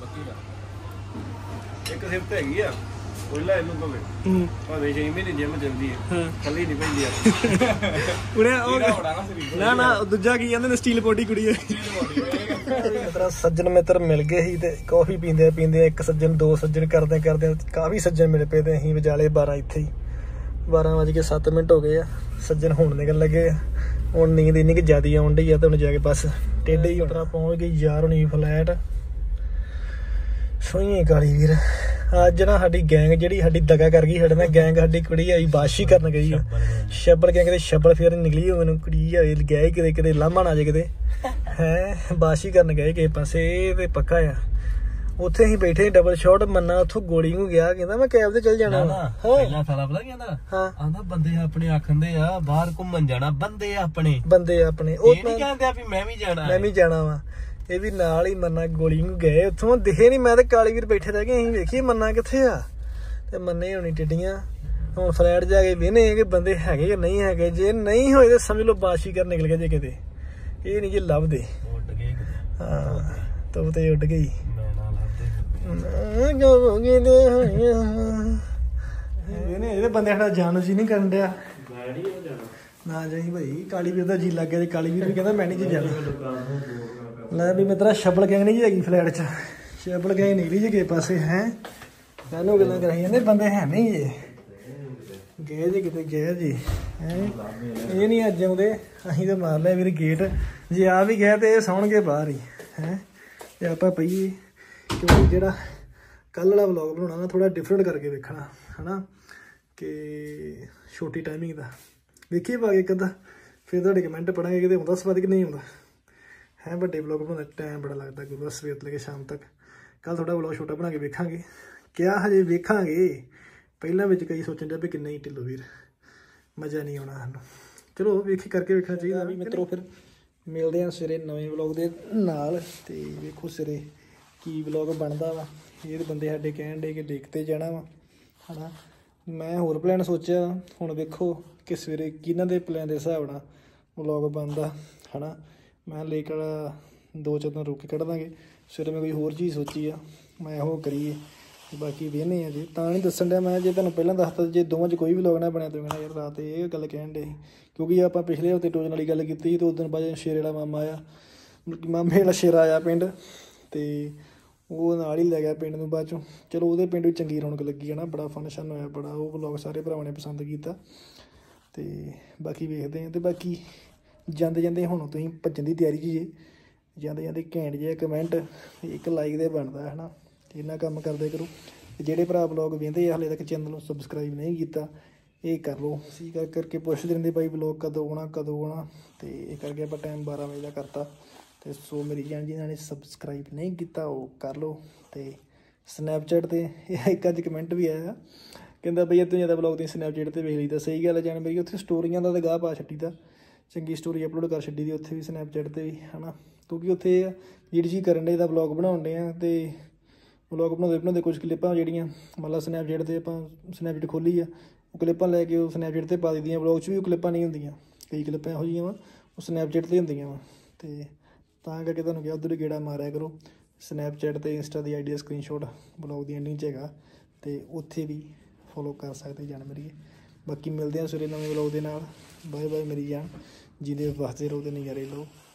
ਇੱਕ ਸਿਫਤ ਹੈਗੀ ਆ, ਉਹ ਲੈ ਇਹਨੂੰ ਭਾਵੇਂ ਭਾਵੇਂ ਛੇ ਮਹੀਨੇ ਜਿਮ ਚੱਲਦੀ ਹੈ, ਥੱਲੇ ਨਹੀਂ ਪੈਂਦੀ ਯਾਰ ਉਹਨੇ ਉਹ ਨਾ ਨਾ ਦੂਜਾ ਕੀ ਕਹਿੰਦੇ ਨੇ, ਸਟੀਲ ਬੋਡੀ ਕੁੜੀ ਹੈ। ਮੇਰਾ ਸੱਜਣ ਮਿੱਤਰ ਮਿਲ ਗਏ ਸੀ ਤੇ ਕਾਫੀ ਪੀਂਦੇ ਪੀਂਦੇ ਇੱਕ ਸੱਜਣ ਦੋ ਸੱਜਣ ਕਰਦੇ ਕਰਦੇ ਕਾਫੀ ਸੱਜਣ ਮਿਲ ਪਏ ਤੇ ਅਸੀਂ ਵਿਚਾਲੇ ਬਾਰਾਂ ਇੱਥੇ ਹੀ ਬਾਰਾਂ ਵੱਜ ਕੇ ਸੱਤ ਮਿੰਟ ਹੋ ਗਏ ਆ। ਸੱਜਣ ਹੁਣ ਨਿਕਲ ਲੱਗੇ ਆ। ਹੁਣ ਨੀਂਦ ਇੰਨੀ ਕਿ ਜ਼ਿਆਦਾ ਆਉਣ ਡਈ ਆ ਤੇ ਹੁਣ ਜਾ ਕੇ ਬਸ ਟੇਢੇ ਹੀ ਹੋਣਾ। ਪਹੁੰਚ ਗਈ ਯਾਰ ਹੁਣੀ ਫਲੈਟ ਸੋਈਏ ਕਾਲੀ ਵੀਰ। ਅੱਜ ਨਾ ਸਾਡੀ ਗੈਂਗ ਜਿਹੜੀ ਸਾਡੀ ਦਗਾ ਕਰ ਗਈ ਸਾਡੇ ਨਾਲ। ਗੈਂਗ ਸਾਡੀ ਕੁੜੀ ਆਈ ਬਾਸ਼ੀ ਕਰਨ ਗਈ ਆ, ਛੱਬਲ ਗੈਂਗ ਕਿਤੇ ਛੱਬਲ ਫੇਰ ਨਿਕਲੀ ਹੋਵੇ ਨੂੰ ਕੁੜੀ ਆਏ ਗਏ ਕਿਤੇ ਕਿਤੇ ਲਾਮਾ ਨਾ ਜੇ ਕਿਤੇ ਹੈ ਬਾਸ਼ੀ ਕਰਨ ਗਏ ਕਿਸੇ ਪਾਸੇ ਤੇ ਪੱਕਾ ਆ। ਉੱਥੇ ਅਸੀਂ ਬੈਠੇ ਡਬਲ ਸ਼ਾਟ ਮੰਨਾ ਉੱਥੋਂ ਗੋਲੀ ਨੂੰ ਗਿਆ, ਕਹਿੰਦਾ ਮੈਂ ਕੈਬ ਤੇ ਚੱਲ ਜਾਣਾ। ਪਹਿਲਾਂ ਸਾਲਾ ਪਤਾ ਕੀ ਕਹਿੰਦਾ? ਹਾਂ ਆਂਦਾ ਬੰਦੇ ਆਪਣੇ ਆਖੰਦੇ ਆ ਬਾਹਰ ਘੁੰਮਣ ਜਾਣਾ, ਬੰਦੇ ਆਪਣੇ ਬੰਦੇ ਆਪਣੇ ਉਹ ਨਹੀਂ ਕਹਿੰਦੇ ਆ ਵੀ ਮੈਂ ਵੀ ਜਾਣਾ ਮੈਂ ਵੀ ਜਾਣਾ ਵਾ। ਇਹ ਵੀ ਨਾਲ ਹੀ ਮੰਨਾ ਗੋਲੀ ਨੂੰ ਗਏ, ਉੱਥੋਂ ਦਿਖੇ ਨੀ। ਮੈਂ ਤੇ ਕਾਲੀ ਵੀਰ ਬੈਠੇ ਰਹਿ ਗਏ, ਅਸੀਂ ਵੇਖੀਏ ਮੰਨਾ ਕਿੱਥੇ ਆ ਤੇ ਮੰਨੇ ਹੋਣੀ ਟਿੱਡੀਆਂ। ਹੁਣ ਫਲੈਟ ਜਾ ਕੇ ਵੇਹਨੇ ਕਿ ਬੰਦੇ ਹੈਗੇ ਕਿ ਨਹੀਂ ਹੈਗੇ। ਜੇ ਨਹੀਂ ਹੋਏ ਤਾਂ ਸਮਝ ਲਓ ਬਾਸ਼ੀ ਕਰ ਨਿਕਲ ਗਏ ਜੇ ਕਿਤੇ। ਇਹ ਨਹੀਂ ਜੇ ਲੱਭਦੇ। ਹਾਂ ਤੂੰ ਤੇ ਉੱਡ ਗਈ। ਇਹਦੇ ਬੰਦੇ ਸਾਡਾ ਜਾਣ ਜੀ ਨਹੀਂ ਕਰਨ ਡਿਆ ਨਾ ਜਾਈ ਭਾਈ। ਕਾਲੀ ਵੀਰ ਦਾ ਜੀ ਲੱਗ ਗਿਆ ਤੇ ਕਾਲੀ ਵੀਰ ਵੀ ਕਹਿੰਦਾ ਮੈਂ ਨਹੀਂ ਜੀ ਜਾਣਾ। ਲੈ ਵੀ ਮਿੱਤਰਾ ਛੱਬਲ ਗੈਂਗ ਨਹੀਂ ਜੀ ਹੈਗੀ ਫਲੈਟ 'ਚ। ਛੱਬਲ ਗੈਂਗ ਨਿਕਲੀ ਜੇ ਕਿਸੇ ਪਾਸੇ ਹੈ। ਮੈਨੂੰ ਗੱਲਾਂ ਕਰਾਈ ਜਾਂਦੇ ਬੰਦੇ ਹੈ ਨਹੀਂ ਜੇ ਗਏ ਜੀ ਕਿਤੇ ਗਏ ਜੀ ਹੈ। ਇਹ ਨਹੀਂ ਅੱਜ ਆਉਂਦੇ, ਅਸੀਂ ਤਾਂ ਮਾਰ ਲਿਆ ਵੀਰ ਗੇਟ। ਜੇ ਆ ਵੀ ਗਏ ਤੇ ਇਹ ਸੌਣਗੇ ਬਾਹਰ ਹੀ ਹੈ। ਤੇ ਆਪਾਂ ਪਈਏ ਕਿਉਂਕਿ ਜਿਹੜਾ ਕੱਲ੍ਹ ਵਾਲਾ ਵਲੌਗ ਬਣਾਉਣਾ ਨਾ ਥੋੜ੍ਹਾ ਡਿਫਰੈਂਟ ਕਰਕੇ ਵੇਖਣਾ ਹੈ ਨਾ, ਕਿ ਛੋਟੀ ਟਾਈਮਿੰਗ ਦਾ ਵੇਖੀਏ ਪਾ ਕੇ ਇੱਕ ਅੱਧਾ। ਫਿਰ ਤੁਹਾਡੇ ਕਮੈਂਟ ਪੜਾਂਗੇ ਕਿਤੇ ਆਉਂਦਾ ਸਵਾਦ ਕਿ ਨਹੀਂ ਆਉਂਦਾ ਹੈ। ਵੱਡੇ ਵਲੌਗ ਬਣਾਉਂਦਾ ਟਾਈਮ ਬੜਾ ਲੱਗਦਾ ਗੁਰੂ ਸਵੇਰ ਤੋਂ ਲੈ ਕੇ ਸ਼ਾਮ ਤੱਕ। ਕੱਲ੍ਹ ਥੋੜ੍ਹਾ ਵਲੌਗ ਛੋਟਾ ਬਣਾ ਕੇ ਵੇਖਾਂਗੇ। ਕਿਆ ਹਜੇ ਵੇਖਾਂਗੇ, ਪਹਿਲਾਂ ਵਿੱਚ ਕਈ ਸੋਚਣ ਡਿਆ ਵੀ ਕਿੰਨਾ ਹੀ ਢਿੱਲੋ ਵੀਰ, ਮਜ਼ਾ ਨਹੀਂ ਆਉਣਾ ਸਾਨੂੰ। ਚਲੋ ਵੇਖੀ ਕਰਕੇ ਵੇਖਣਾ ਚਾਹੀਦਾ ਵੀ ਮਿੱਤਰੋ। ਫਿਰ ਮਿਲਦੇ ਹਾਂ ਸਵੇਰੇ ਨਵੇਂ ਵਲੌਗ ਦੇ ਨਾਲ ਤੇ ਵੇਖੋ ਸਵੇਰੇ ਕੀ ਵਲੌਗ ਬਣਦਾ ਵਾ। ਇਹ ਬੰਦੇ ਸਾਡੇ ਕਹਿਣ ਡੇ ਕਿ ਦੇਖਤੇ ਜਾਣਾ ਵਾ ਹੈ ਨਾ। ਮੈਂ ਹੋਰ ਪਲਾਨ ਸੋਚਿਆ, ਹੁਣ ਵੇਖੋ ਕਿ ਸਵੇਰੇ ਕਿਹਨਾਂ ਦੇ ਪਲਾਨ ਦੇ ਹਿਸਾਬ ਨਾਲ ਵਲੌਗ ਬਣਦਾ ਹੈ ਨਾ। ਮੈਂ ਲੇਕ ਵਾਲਾ ਦੋ ਚਾਰ ਦਿਨ ਰੁਕ ਕੇ ਕੱਢ ਦਾਂਗੇ। ਸਵੇਰੇ ਮੈਂ ਕੋਈ ਹੋਰ ਚੀਜ਼ ਸੋਚੀ ਆ, ਮੈਂ ਉਹ ਕਰੀਏ। ਬਾਕੀ ਵੇਹਨੇ ਆ ਜੀ, ਤਾਂ ਨਹੀਂ ਦੱਸਣ ਡਿਆ ਮੈਂ। ਜੇ ਤੁਹਾਨੂੰ ਪਹਿਲਾਂ ਦੱਸਤਾ ਜੇ ਦੋਵਾਂ 'ਚ ਕੋਈ ਵੀ ਵਲੌਗ ਨਾ ਬਣਿਆ ਤਾਂ ਕਹਿਣਾ ਯਾਰ ਰਾਤ ਇਹ ਗੱਲ ਕਹਿਣ ਡੇ ਸੀ। ਕਿਉਂਕਿ ਆਪਾਂ ਪਿਛਲੇ ਹਫ਼ਤੇ ਟੋਜਨ ਵਾਲੀ ਗੱਲ ਕੀਤੀ ਸੀ ਤੇ ਉਸ ਦਿਨ ਬਾਅਦ ਸ਼ੇਰੇ ਵਾਲਾ ਮਾਮਾ ਆਇਆ, ਮਾਮੇ ਵਾਲਾ ਸ਼ੇਰਾ ਆਇਆ ਪਿੰਡ ਤੇ ਉਹ ਨਾਲ ਹੀ ਲੈ ਗਿਆ ਪਿੰਡ ਨੂੰ ਬਾਅਦ 'ਚੋਂ। ਚਲੋ ਉਹਦੇ ਪਿੰਡ ਵੀ ਚੰਗੀ ਰੌਣਕ ਲੱਗੀ ਹੈ ਨਾ, ਬੜਾ ਫੰਕਸ਼ਨ ਹੋਇਆ ਬੜਾ। ਉਹ ਵਲੌਗ ਸਾਰੇ ਭਰਾਵਾਂ ਨੇ ਪਸੰਦ ਕੀਤਾ ਤੇ ਬਾਕੀ ਵੇਖਦੇ ਹਾਂ। ਤੇ ਬਾਕੀ ਜਾਂਦੇ ਜਾਂਦੇ ਹੁਣ ਤੁਸੀਂ ਭੱਜਣ ਦੀ ਤਿਆਰੀ 'ਚ ਜੇ ਜਾਂਦੇ ਜਾਂਦੇ ਘੈਂਟ ਜਿਹਾ ਕਮੈਂਟ ਇੱਕ ਲਾਈਕ ਦੇ ਬਣਦਾ ਹੈ ਨਾ। ਇੰਨਾ ਕੰਮ ਕਰਦੇ ਕਰੋ। ਜਿਹੜੇ ਭਰਾ ਵਲੌਗ ਵੇਖਦੇ ਆ ਹਾਲੇ ਤੱਕ ਚੈਨਲ ਨੂੰ ਸਬਸਕ੍ਰਾਈਬ ਨਹੀਂ ਕੀਤਾ ਇਹ ਕਰ ਲਓ। ਅਸੀਂ ਕਰ ਕਰਕੇ ਪੁੱਛਦੇ ਰਹਿੰਦੇ ਬਾਈ ਵਲੌਗ ਕਦੋਂ ਆਉਣਾ ਕਦੋਂ ਆਉਣਾ, ਅਤੇ ਇਹ ਕਰਕੇ ਆਪਾਂ ਟਾਈਮ ਬਾਰਾਂ ਵਜੇ ਦਾ ਕਰਤਾ। ਅਤੇ ਸੋ ਮੇਰੀ ਜਾਨ ਜਿਹਨਾਂ ਨੇ ਸਬਸਕ੍ਰਾਈਬ ਨਹੀਂ ਕੀਤਾ ਉਹ ਕਰ ਲਓ। ਅਤੇ ਸਨੈਪਚੈਟ 'ਤੇ ਇੱਕ ਅੱਜ ਕਮੈਂਟ ਵੀ ਆਇਆ, ਕਹਿੰਦਾ ਬਈ ਇੱਦਾਂ ਜ਼ਿਆਦਾ ਵਲੌਗ ਦੀ ਸਨੈਪਚੈਟ 'ਤੇ ਵੇਖ ਲਈਦਾ। ਸਹੀ ਗੱਲ ਹੈ ਜਾਣ ਮੇਰੀ, ਉੱਥੇ ਸਟੋਰੀਆਂ ਦਾ ਤਾਂ ਗਾਹ ਪਾ ਛੱਡੀ ਦਾ, ਚੰਗੀ ਸਟੋਰੀ ਅਪਲੋਡ ਕਰ ਛੱਡੀ ਦੀ ਉੱਥੇ ਵੀ ਸਨੈਪਚੈਟ 'ਤੇ ਵੀ ਹੈ ਨਾ। ਕਿਉਂਕਿ ਉੱਥੇ ਜਿਹੜੀ ਚੀਜ਼ ਕਰਨ ਡੇ ਦਾ ਵਲੌਗ ਬਣਾਉਣ ਡੇ ਆ ਅਤੇ ਵਲੌਗ ਬਣਾਉਂਦੇ ਬਣਾਉਂਦੇ ਕੁਛ ਕਲਿੱਪਾਂ ਜਿਹੜੀਆਂ ਮਤਲਬ ਸਨੈਪਚੈਟ 'ਤੇ ਆਪਾਂ ਸਨੈਪਚੈਟ ਖੋਲ੍ਹੀ ਆ, ਉਹ ਕਲਿੱਪਾਂ ਲੈ ਕੇ ਉਹ ਸਨੈਪਚੈਟ 'ਤੇ ਪਾ ਦਿੱਤੀਆਂ। ਵਲੌਗ 'ਚ ਵੀ ਉਹ ਕਲਿੱਪਾਂ ਨਹੀਂ ਹੁੰਦੀਆਂ, ਕਈ ਕਲਿੱਪਾਂ ਇਹੋ ਜਿਹੀਆਂ ਵਾ ਉਹ ਸਨੈਪਚੈਟ 'ਤੇ ਹੁੰਦੀਆਂ ਵਾ। ਅਤੇ ਤਾਂ ਕਰਕੇ ਤੁਹਾਨੂੰ ਕਿਹਾ ਉੱਧਰ ਗੇੜਾ ਮਾਰਿਆ ਕਰੋ। ਸਨੈਪਚੈਟ 'ਤੇ ਇੰਸਟਾ ਦੀ ਆਈ ਡੀ ਦਾ ਸਕਰੀਨਸ਼ੋਟ ਵਲੌਗ ਦੀ ਐਂਡਿੰਗ 'ਚ ਹੈਗਾ ਅਤੇ ਉੱਥੇ ਵੀ ਫੋਲੋ ਕਰ ਸਕਦੇ ਜਾਣ ਮੇਰੀ। ਬਾਕੀ ਮਿਲਦੇ ਹਾਂ ਸਵੇਰੇ ਨਵੇਂ ਵਲੌਗ ਦੇ ਨਾਲ। ਬਾਏ ਬਾਏ ਮੇਰੀ ਜਾਨ, ਜਿਹਦੇ ਵਾਸਤੇ ਰਹੋ ਤੇ ਨਜ਼ਾਰੇ ਲਓ।